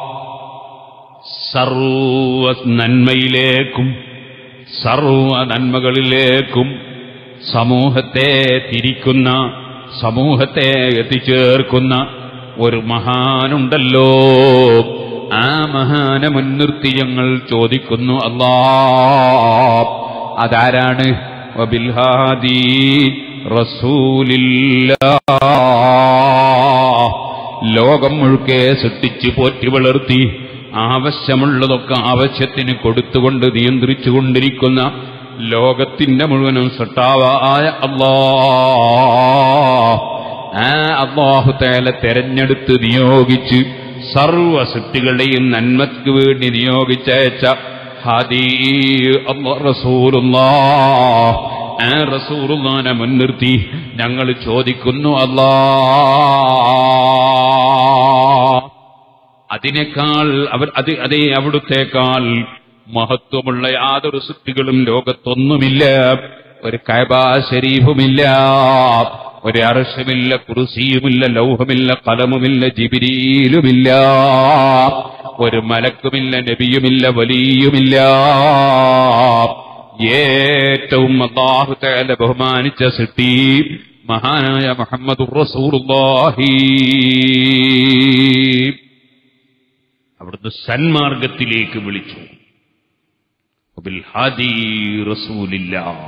സർവ നന്മയിലേക്കും സർവ നന്മകളിലേക്കും സമൂഹത്തെ തിരിക്കുന്ന, സമൂഹത്തെ എത്തിച്ചേർക്കുന്ന ഒരു മഹാനുണ്ടല്ലോ. ആ മഹാനെ മുൻനിർത്തി ഞങ്ങൾ ചോദിക്കുന്നു അല്ലാഹ്, അതാരാണ്? വബിൽഹാദി റസൂലില്ലാഹ്. ലോകം മുഴുക്കെ സൃഷ്ടിച്ച് പോറ്റി വളർത്തി ആവശ്യമുള്ളതൊക്കെ ആവശ്യത്തിന് കൊടുത്തുകൊണ്ട് നിയന്ത്രിച്ചുകൊണ്ടിരിക്കുന്ന ലോകത്തിന്റെ മുഴുവനും സൃഷ്ടാവായ അല്ലാഹ്, ആ അല്ലാഹു തആല തെരഞ്ഞെടുത്ത് നിയോഗിച്ച് സർവ സൃഷ്ടികളുടെയും നന്മയ്ക്ക് വേണ്ടി നിയോഗിച്ചയച്ച ഹാദി റസൂലുള്ളാഹ്. ആ റസൂലുള്ളാഹിനെ മുൻനിർത്തി ഞങ്ങൾ ചോദിക്കുന്നു അല്ലാഹ്, അതിനേക്കാൾ അവർ അത് അതേ അവിടുത്തേക്കാൾ മഹത്വമുള്ള യാതൊരു സൃഷ്ടികളും ലോകത്തൊന്നുമില്ല. ഒരു കഅബ ശരീഫുമില്ല, ഒരു അർശുമില്ല, കുർസിയുമില്ല, ലൗഹമില്ല, ഖലമുമില്ല, ജിബ്രീലുമില്ല, ഒരു മലക്കുമില്ല, നബിയുമില്ല, വലിയുമില്ല. ഏറ്റവും അല്ലാഹു തആല ബഹുമാനിച്ച സൃഷ്ടി മഹാനായ മുഹമ്മദുർ റസൂലുള്ളാഹി. അവിടുന്ന് സന്മാർഗത്തിലേക്ക് വിളിച്ചു. ബിൽഹാദി റസൂലില്ലാഹ്.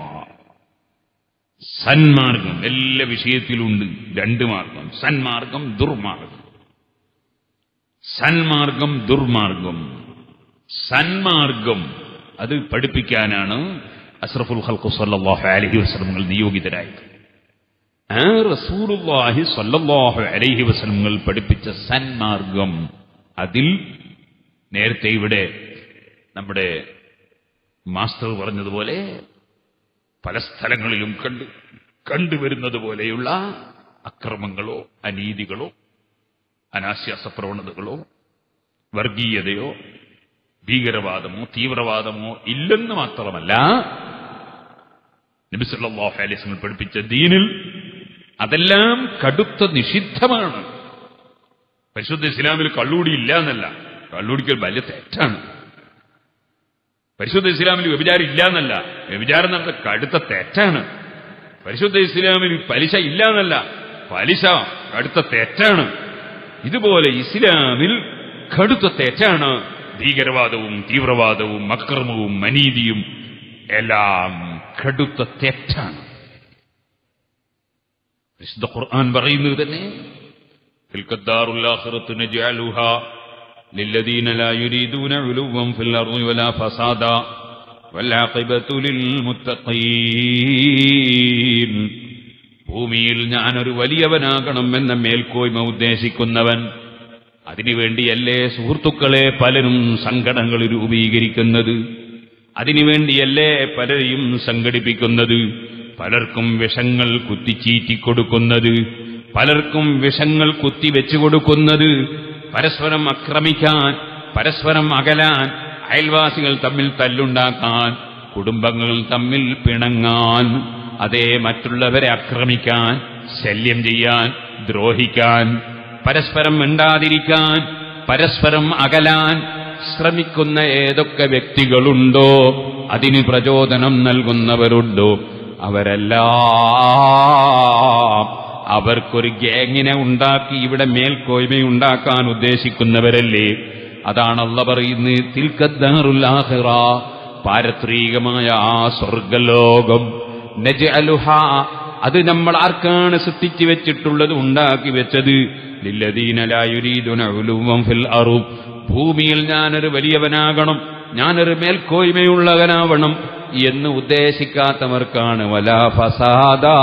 സന്മാർഗം എല്ലാ വിഷയത്തിലുണ്ട്. രണ്ട് മാർഗം, സന്മാർഗം, ദുർമാർഗം. സന്മാർഗം, ദുർമാർഗം. സന്മാർഗം അത് പഠിപ്പിക്കാനാണ് അഷ്റഫുൽ ഖൽഖ് സ്വല്ലല്ലാഹു അലൈഹി വസല്ലം നിയോഗിതരായത്. ആ റസൂലുള്ളാഹി സ്വല്ലല്ലാഹു അലൈഹി വസല്ലം പഠിപ്പിച്ച സന്മാർഗം, അതിൽ നേരത്തെ ഇവിടെ നമ്മുടെ മാസ്റ്റർ പറഞ്ഞതുപോലെ പല സ്ഥലങ്ങളിലും കണ്ടു കണ്ടുവരുന്നത് പോലെയുള്ള അക്രമങ്ങളോ അനീതികളോ അനാശ്വാസ പ്രവണതകളോ വർഗീയതയോ ഭീകരവാദമോ തീവ്രവാദമോ ഇല്ലെന്ന് മാത്രമല്ല, നബി സല്ലല്ലാഹു അലൈഹി വസല്ലം പഠിപ്പിച്ച ദീനിൽ അതെല്ലാം കടുത്ത നിഷിദ്ധമാണ്. പരിശുദ്ധ ഇസ്ലാമിൽ കള്ളുകൂടി ഇല്ല എന്നല്ല, കള്ളുകുടിക്കൽ വലിയ തെറ്റാണ്. പരിശുദ്ധ ഇസ്ലാമിൽ വ്യഭിചാരം ഇല്ല എന്നല്ല, വ്യഭിചാരം നടന്ന കടുത്ത തെറ്റാണ്. പരിശുദ്ധ ഇസ്ലാമിൽ പലിശ ഇല്ല എന്നല്ല, പലിശ കടുത്ത തെറ്റാണ്. ഇതുപോലെ ഇസ്ലാമിൽ കടുത്ത തെറ്റാണ് ഭീകരവാദവും തീവ്രവാദവും അക്രമവും അനീതിയും എല്ലാം കടുത്ത തെറ്റാണ്. വിശുദ്ധ ഖുർആൻ പറയുന്നത് തന്നെ തിൽക്കദ്ദാറുൽ ആഖിറത്തു നജഅലുഹാ ലില്ലദീന ലാ യുരീദൂന ഉലുവൻ ഫിൽ അർളി വലാ ഫസാദാ വൽആഖിബത്തു ലിൽ മുത്തഖീൻ. ഭൂമിയിൽ ഞാനൊരു വലിയവനാകണം എന്ന മേൽക്കോയ്മ ഉദ്ദേശിക്കുന്നവൻ, അതിനുവേണ്ടിയല്ലേ സുഹൃത്തുക്കളെ പലരും സംഘടനകൾ രൂപീകരിക്കുന്നത്, അതിനുവേണ്ടിയല്ലേ പലരെയും സംഘടിപ്പിക്കുന്നത്, പലർക്കും വിഷങ്ങൾ കുത്തിച്ചീറ്റിക്കൊടുക്കുന്നത്, പലർക്കും വിഷങ്ങൾ കുത്തിവെച്ചു കൊടുക്കുന്നത്, പരസ്പരം ആക്രമിക്കാൻ, പരസ്പരം അകലാൻ, അയൽവാസികൾ തമ്മിൽ തല്ലുണ്ടാക്കാൻ, കുടുംബങ്ങൾ തമ്മിൽ പിണങ്ങാൻ, അതേ മറ്റുള്ളവരെ ആക്രമിക്കാൻ, ശല്യം ചെയ്യാൻ, ദ്രോഹിക്കാൻ, പരസ്പരം മിണ്ടാതിരിക്കാൻ, പരസ്പരം അകലാൻ ശ്രമിക്കുന്ന ഏതൊക്കെ വ്യക്തികളുണ്ടോ, അതിന് പ്രചോദനം നൽകുന്നവരുണ്ടോ, അവരെല്ലാം അവർക്കൊരു ഗ്യാങ്ങിനെ ഉണ്ടാക്കി ഇവിടെ മേൽക്കോയ്മയുണ്ടാക്കാൻ ഉദ്ദേശിക്കുന്നവരല്ലേ. അതാണ് അല്ലാഹു പറയുന്നത് തിൽക്കദ്ദാറുൽ ആഖിറ, പാരത്രികമായ ആ സ്വർഗലോകം, നജഅലുഹാ, അത് നമ്മൾ ആർക്കാണ് സൃഷ്ടിച്ചു വെച്ചിട്ടുള്ളത്, ഉണ്ടാക്കി വെച്ചത്, ലില്ലദീന ലാ യുരീദുന ഉലുവൻ ഫിൽ അർള്, ഭൂമിയിൽ ഞാനൊരു വലിയവനാകണം, ഞാനൊരു മേൽക്കോയ്മയുള്ളവനാവണം എന്ന് ഉദ്ദേശിക്കാത്തവർക്കാണ്. വലാ ഫസാദാ,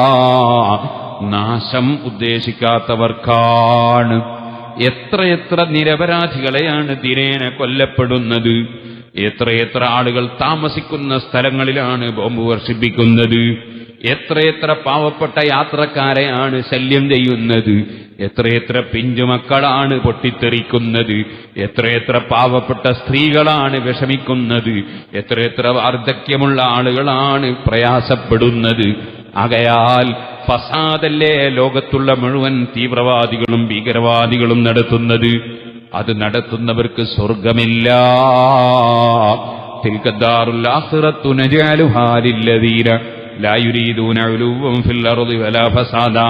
നാശം ഉദ്ദേശിക്കാത്തവർക്കാണ്. എത്രയെത്ര നിരപരാധികളെയാണ് ദിനേന കൊല്ലപ്പെടുന്നത്, എത്രയെത്ര ആളുകൾ താമസിക്കുന്ന സ്ഥലങ്ങളിലാണ് ബോംബ് വർഷിപ്പിക്കുന്നത്, എത്രയെത്ര പാവപ്പെട്ട യാത്രക്കാരെയാണ് ശല്യം ചെയ്യുന്നത്, എത്രയെത്ര പിഞ്ചുമക്കളാണ് പൊട്ടിത്തെറിക്കുന്നത്, എത്രയെത്ര പാവപ്പെട്ട സ്ത്രീകളാണ് വിഷമിക്കുന്നത്, എത്രയെത്ര വാർദ്ധക്യമുള്ള ആളുകളാണ് പ്രയാസപ്പെടുന്നത്. ആകയാൽ ഫസാദല്ലേ ലോകത്തുള്ള മുഴുവൻ തീവ്രവാദികളും ഭീകരവാദികളും നടത്തുന്നത്. അത് നടത്തുന്നവർക്ക് സ്വർഗമില്ല. തിൽക്കദ്ദാറുൽ ആഖിറത്തു നജഅലുഹാ ലില്ലദീന ലാ യുരീദൂന ഉലുവൻ ഫിൽ അർളി വലാ ഫസാദാ.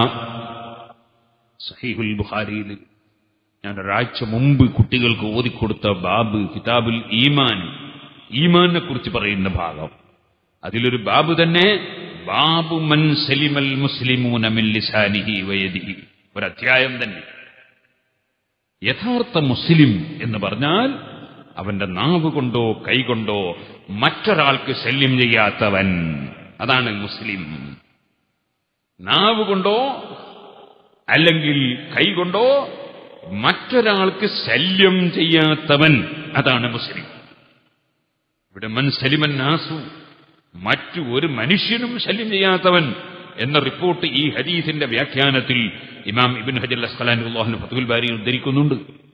സഹീഹുൽ ബുഖാരിയിൽ ഞാൻ ഒരാഴ്ച മുമ്പ് കുട്ടികൾക്ക് ഓതിക്കൊടുത്ത ബാബ് കിതാബുൽ ഈമാൻ, ഈമാനെ കുറിച്ച് പറയുന്ന ഭാഗം, അതിലൊരു ബാബ് തന്നെ ബാബു മൻ സലിമൽ മുസ്ലിമൂന മിൻ ലിസാനിഹി വയദിഹി, ഒരധ്യായം തന്നെ. യഥാർത്ഥ മുസ്ലിം എന്ന് പറഞ്ഞാൽ അവന്റെ നാവ് കൊണ്ടോ കൈകൊണ്ടോ മറ്റൊരാൾക്ക് ശല്യം ചെയ്യാത്തവൻ, അതാണ് മുസ്ലിം. നാവ് കൊണ്ടോ അല്ലെങ്കിൽ കൈകൊണ്ടോ മറ്റൊരാൾക്ക് ശല്യം ചെയ്യാത്തവൻ, അതാണ് മുസ്ലിം. ഇവിടെ മൻ സലിമൻ നാസു, മറ്റു ഒരു മനുഷ്യനും ശല്യം ചെയ്യാത്തവൻ എന്ന റിപ്പോർട്ട് ഈ ഹദീസിന്റെ വ്യാഖ്യാനത്തിൽ ഇമാം ഇബ്നു ഹജർ അസ്ഖലാനി റളിയല്ലാഹു അൻഹു ഫത്ഹുൽ ബാരിയിൽ ഉദ്ധരിക്കുന്നുണ്ട്.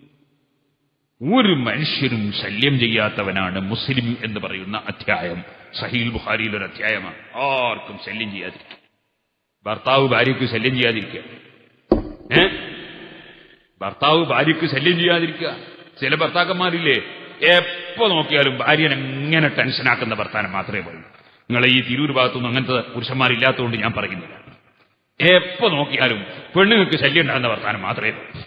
ഒരു മനുഷ്യനും ശല്യം ചെയ്യാത്തവനാണ് മുസ്ലിം എന്ന് പറയുന്ന അധ്യായം. സഹീഹുൽ ബുഖാരിയിൽ ഒരു അധ്യായമാണ്. ആർക്കും ശല്യം ചെയ്യാതിരിക്കുക, ഭർത്താവ് ഭാര്യയ്ക്ക് ശല്യം ചെയ്യാതിരിക്കുക, ഏ ഭർത്താവ് ഭാര്യയ്ക്ക് ശല്യം ചെയ്യാതിരിക്കുക. ചില ഭർത്താക്കന്മാരില്ലേ, എപ്പോ നോക്കിയാലും ഭാര്യനെ എങ്ങനെ ടെൻഷനാക്കുന്ന ഭർത്താനം മാത്രമേ പറയൂ. നിങ്ങളെ ഈ തിരൂർ ഭാഗത്തൊന്നും അങ്ങനത്തെ പുരുഷന്മാരില്ലാത്തതുകൊണ്ട് ഞാൻ പറയുന്നില്ല. എപ്പോ നോക്കിയാലും പെണ്ണുങ്ങൾക്ക് ശല്യം ഉണ്ടാകുന്ന വർത്താനം മാത്രമേ പറയൂ.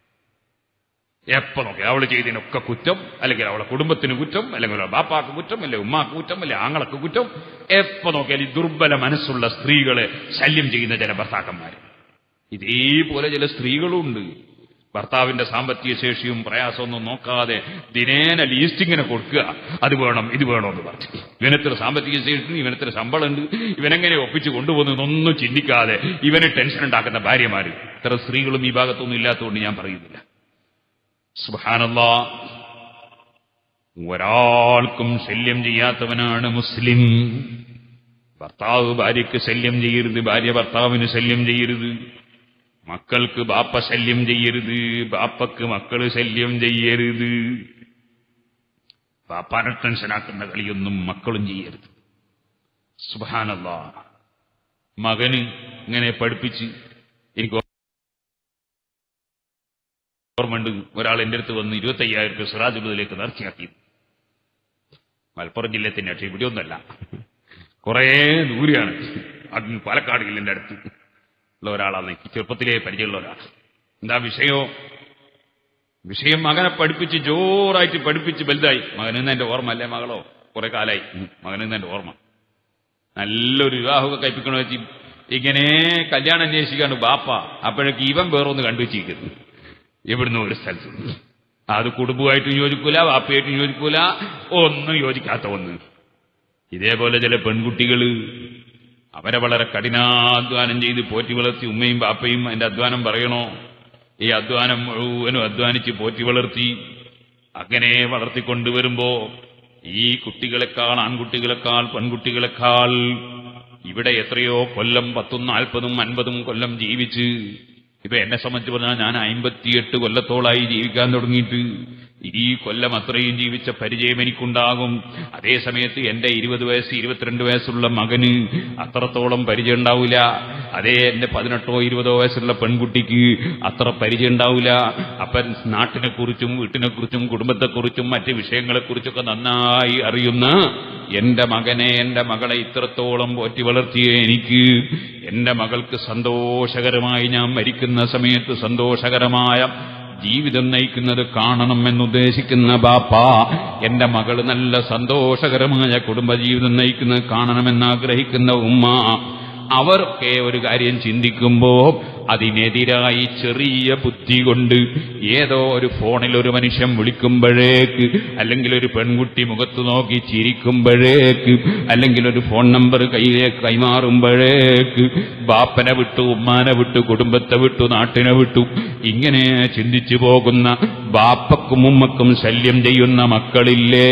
എപ്പോ നോക്കി അവള് ചെയ്തതിനൊക്കെ കുറ്റം, അല്ലെങ്കിൽ അവളെ കുടുംബത്തിന് കുറ്റം, അല്ലെങ്കിൽ അവളെ ബാപ്പാക്ക് കുറ്റം, അല്ലെങ്കിൽ ഉമ്മാക്ക് കുറ്റം, അല്ലെങ്കിൽ ആങ്ങളക്ക് കുറ്റം. എപ്പോ നോക്കിയാൽ ഈ ദുർബല മനസ്സുള്ള സ്ത്രീകളെ ശല്യം ചെയ്യുന്ന ചില ഭർത്താക്കന്മാർ. ഇതേപോലെ ചില സ്ത്രീകളുണ്ട്. ഭർത്താവിന്റെ സാമ്പത്തിക ശേഷിയും പ്രയാസമൊന്നും നോക്കാതെ ദിനേന ലീസ്റ്റിങ്ങിനെ കൊടുക്കുക, അത് വേണം ഇത് വേണമെന്ന് പറഞ്ഞു. ഇവനെത്ര സാമ്പത്തിക ശേഷി, ഇവനെത്ര ശമ്പളം ഉണ്ട്, ഇവനെങ്ങനെ ഒപ്പിച്ച് കൊണ്ടുപോകുന്നതൊന്നും ചിന്തിക്കാതെ ഇവന് ടെൻഷൻ ഉണ്ടാക്കുന്ന ഭാര്യമാര്. ഇത്ര സ്ത്രീകളും ഈ ഭാഗത്തൊന്നും ഇല്ലാത്തതുകൊണ്ട് ഞാൻ പറയുന്നില്ല. സുബ്ഹാനല്ലാഹ്, ഒരാൾക്കും ശല്യം ചെയ്യാത്തവനാണ് മുസ്ലിം. ഭർത്താവ് ഭാര്യയ്ക്ക് ശല്യം ചെയ്യരുത്, ഭാര്യ ഭർത്താവിന് ശല്യം ചെയ്യരുത്, മക്കൾക്ക് ബാപ്പ ശല്യം ചെയ്യരുത്, ബാപ്പക്ക് മക്കള് ശല്യം ചെയ്യരുത്, ബാപ്പാനെ ടെൻഷനാക്കുന്ന കളിയൊന്നും മക്കളും ചെയ്യരുത്. സുബ്ഹാനല്ലാഹ്. മകന് ഇങ്ങനെ പഠിപ്പിച്ച് എനിക്ക് ഓർമ്മയുണ്ട്, ഒരാൾ എൻ്റെ അടുത്ത് വന്ന് ഇരുപത്തയ്യായിരം രൂപ സിറാജുള്ളതിലേക്ക് നേർച്ചയാക്കി. മലപ്പുറം ജില്ലയിൽ തന്നെ, പക്ഷേ ഇവിടെ ഒന്നല്ല, കുറേ ദൂരെയാണ്. അങ്ങ് പാലക്കാട് ജില്ലേൻ്റെ അടുത്ത് ഉള്ള ഒരാളാണ്. എനിക്ക് ചെറുപ്പത്തിലേ പരിചയമുള്ള ഒരാൾ. എന്താ വിഷയോ? വിഷയം മകനെ പഠിപ്പിച്ച് ജോറായിട്ട് പഠിപ്പിച്ച് വലുതായി. മകനെന്ന് എൻ്റെ ഓർമ്മ അല്ലേ, മകളോ കുറെ കാലായി. മകനെന്ന് എൻ്റെ ഓർമ്മ. നല്ലൊരു വിവാഹമൊക്കെ കഴിപ്പിക്കണ വെച്ച് ഇങ്ങനെ കല്യാണം അന്വേഷിക്കാണ് ബാപ്പ. അപ്പോഴേക്ക് ഇവൻ വേറൊന്ന് കണ്ടുവച്ചിരിക്കുന്നു എവിടുന്ന് ഒരു സ്ഥലത്ത്. അത് കുടുംബമായിട്ടും യോജിക്കൂല, ബാപ്പയായിട്ടും യോജിക്കൂല, ഒന്നും യോജിക്കാത്ത ഒന്ന്. ഇതേപോലെ ചില പെൺകുട്ടികൾ അവരെ വളരെ കഠിനാധ്വാനം ചെയ്ത് പോറ്റി വളർത്തി, ഉമ്മയും ബാപ്പയും അതിന്റെ അധ്വാനം പറയണോ? ഈ അധ്വാനം മുഴുവനും അധ്വാനിച്ച് പോറ്റി വളർത്തി അങ്ങനെ വളർത്തിക്കൊണ്ടുവരുമ്പോ ഈ കുട്ടികളെക്കാൾ, ആൺകുട്ടികളെക്കാൾ, പെൺകുട്ടികളെക്കാൾ ഇവിടെ എത്രയോ കൊല്ലം, പത്തും നാൽപ്പതും അൻപതും കൊല്ലം ജീവിച്ച്, ഇപ്പൊ എന്നെ സംബന്ധിച്ച് പറഞ്ഞാൽ ഞാൻ അമ്പത്തിയെട്ട് കൊല്ലത്തോളായി ജീവിക്കാൻ തുടങ്ങിയിട്ട് ഈ കൊല്ലം അത്രയും ജീവിച്ച പരിചയം എനിക്കുണ്ടാകും. അതേ സമയത്ത് എന്റെ ഇരുപത് വയസ്സ് ഇരുപത്തിരണ്ട് വയസ്സുള്ള മകന് അത്രത്തോളം പരിചയം ഉണ്ടാവില്ല. അതേ എന്റെ പതിനെട്ടോ ഇരുപതോ വയസ്സുള്ള പെൺകുട്ടിക്ക് അത്ര പരിചയം ഉണ്ടാവില്ല. അപ്പം നാട്ടിനെ കുറിച്ചും വീട്ടിനെ കുറിച്ചും കുടുംബത്തെക്കുറിച്ചും മറ്റ് വിഷയങ്ങളെക്കുറിച്ചൊക്കെ നന്നായി അറിയുന്ന എന്റെ മകനെ, എന്റെ മകളെ ഇത്രത്തോളം പോറ്റി വളർത്തിയ എനിക്ക് എന്റെ മകൾക്ക് സന്തോഷകരമായി ഞാൻ മരിക്കുന്ന സമയത്ത് സന്തോഷകരമായ ജീവിതം നയിക്കുന്നത് കാണണം എന്നുദ്ദേശിക്കുന്ന ബാപ്പ, എന്റെ മകള് നല്ല സന്തോഷകരമായ കുടുംബജീവിതം നയിക്കുന്നത് കാണണമെന്ന് ആഗ്രഹിക്കുന്ന ഉമ്മ, അവരൊക്കെ ഒരു കാര്യം ചിന്തിക്കുമ്പോ അതിനെതിരായി ചെറിയ ബുദ്ധി കൊണ്ട് ഏതോ ഒരു ഫോണിൽ ഒരു മനുഷ്യൻ വിളിക്കുമ്പോഴേക്ക്, അല്ലെങ്കിൽ ഒരു പെൺകുട്ടി മുഖത്ത് നോക്കി ചിരിക്കുമ്പോഴേക്ക്, അല്ലെങ്കിൽ ഒരു ഫോൺ നമ്പർ കയ്യിലേക്ക് കൈമാറുമ്പോഴേക്ക് ബാപ്പനെ വിട്ടു, ഉമ്മാനെ വിട്ടു, കുടുംബത്തെ വിട്ടു, നാട്ടിനെ വിട്ടു, ഇങ്ങനെ ചിന്തിച്ചു പോകുന്ന ബാപ്പക്കും ഉമ്മക്കും ശല്യം ചെയ്യുന്ന മക്കളില്ലേ?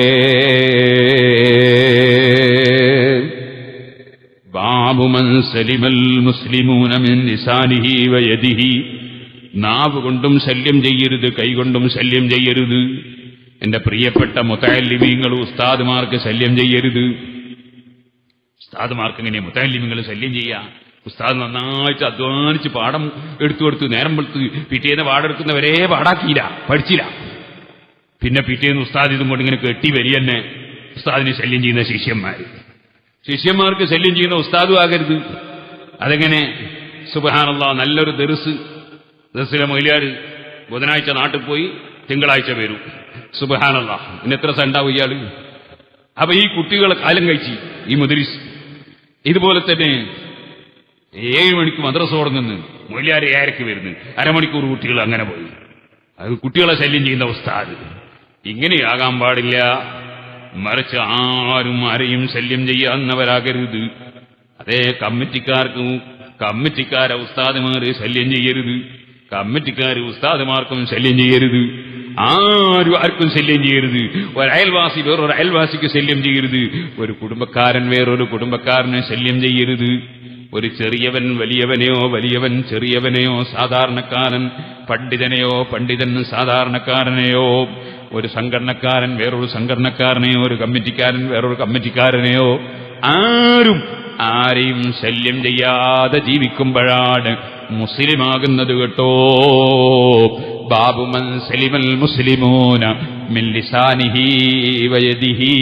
ബാബു മൻ സലിമൽ മുസ്ലിമൂന മിൻ ലിസാനിഹി വയദിഹി. നാവ് കൊണ്ടും ശല്യം ചെയ്യരുത്, കൈകൊണ്ടും ശല്യം ചെയ്യരുത്. എന്റെ പ്രിയപ്പെട്ട മുതഅല്ലിമീങ്ങൾ, ഉസ്താദുമാർക്ക് ശല്യം ചെയ്യരുത്. ഉസ്താദുമാർക്ക് എങ്ങനെ മുതഅല്ലിമീങ്ങൾ ശല്യം ചെയ്യാം? ഉസ്താദ് നന്നായിട്ട് അധ്വാനിച്ച് പാഠം എടുത്തു കൊടുത്ത് നേരം വെളുത്ത് പിറ്റേന്ന് പാടെടുക്കുന്നവരെ പാടാക്കിയില്ല, പഠിച്ചില്ല. പിന്നെ പിറ്റേന്ന് ഉസ്താദ് ഇതും കൊണ്ട് ഇങ്ങനെ കെട്ടി വരികന്നെ ഉസ്താദിനെ ശല്യം ചെയ്യുന്ന ശിഷ്യന്മാര്. ശിഷ്യന്മാർക്ക് ശല്യം ചെയ്യുന്ന ഉസ്താദും ആകരുത്. അതെങ്ങനെ? സുബ്ഹാനല്ലാഹ്, നല്ലൊരു ദർസ്, ദർസിലെ മൊയ്ലിയാർ ബുധനാഴ്ച നാട്ടിൽ പോയി തിങ്കളാഴ്ച വരും. സുബ്ഹാനല്ലാഹ്, ഇന്ന് എത്ര സണ്ടാവും ഇയാള്? അപ്പൊ ഈ കുട്ടികളെ കാലം കഴിച്ച് ഈ മുദരിസ് ഇതുപോലെ തന്നെ ഏഴ് മണിക്ക് മദ്രസ തുടങ്ങുന്നു, മൊയ്ലിയാർ ഏഴരക്ക് വരുന്നു, അരമണിക്കൂർ കുട്ടികൾ അങ്ങനെ പോയി. അത് കുട്ടികളെ ശല്യം ചെയ്യുന്ന ഉസ്താദ്. ഇങ്ങനെയാകാൻ പാടില്ല. മറിച്ച് ആരും ആരെയും ശല്യം ചെയ്യാവുന്നവരാകരുത്. അതേ കമ്മിറ്റിക്കാർക്കും കമ്മിറ്റിക്കാരെ ഉസ്താദുമാര് ശല്യം ചെയ്യരുത്, കമ്മിറ്റിക്കാര് ഉസ്താദുമാർക്കും ശല്യം ചെയ്യരുത്. ആരും ആർക്കും ശല്യം ചെയ്യരുത്. ഒരു അയൽവാസി വേറൊരു അയൽവാസിക്ക് ശല്യം ചെയ്യരുത്. ഒരു കുടുംബക്കാരൻ വേറൊരു കുടുംബക്കാരനെ ശല്യം ചെയ്യരുത്. ഒരു ചെറിയവൻ വലിയവനെയോ, വലിയവൻ ചെറിയവനെയോ, സാധാരണക്കാരൻ പണ്ഡിതനെയോ, പണ്ഡിതൻ സാധാരണക്കാരനെയോ, ഒരു സംഘടനക്കാരൻ വേറൊരു സംഘടനക്കാരനെയോ, ഒരു കമ്മിറ്റിക്കാരൻ വേറൊരു കമ്മിറ്റിക്കാരനെയോ, ആരും ആരെയും ശല്യം ചെയ്യാതെ ജീവിക്കുമ്പോഴാണ് മുസ്ലിമാകുന്നത് കേട്ടോ. ബാബു മൻ സലിമൽ മുസ്ലിമൂന മിൻ ലിസാനിഹി വയദിഹി.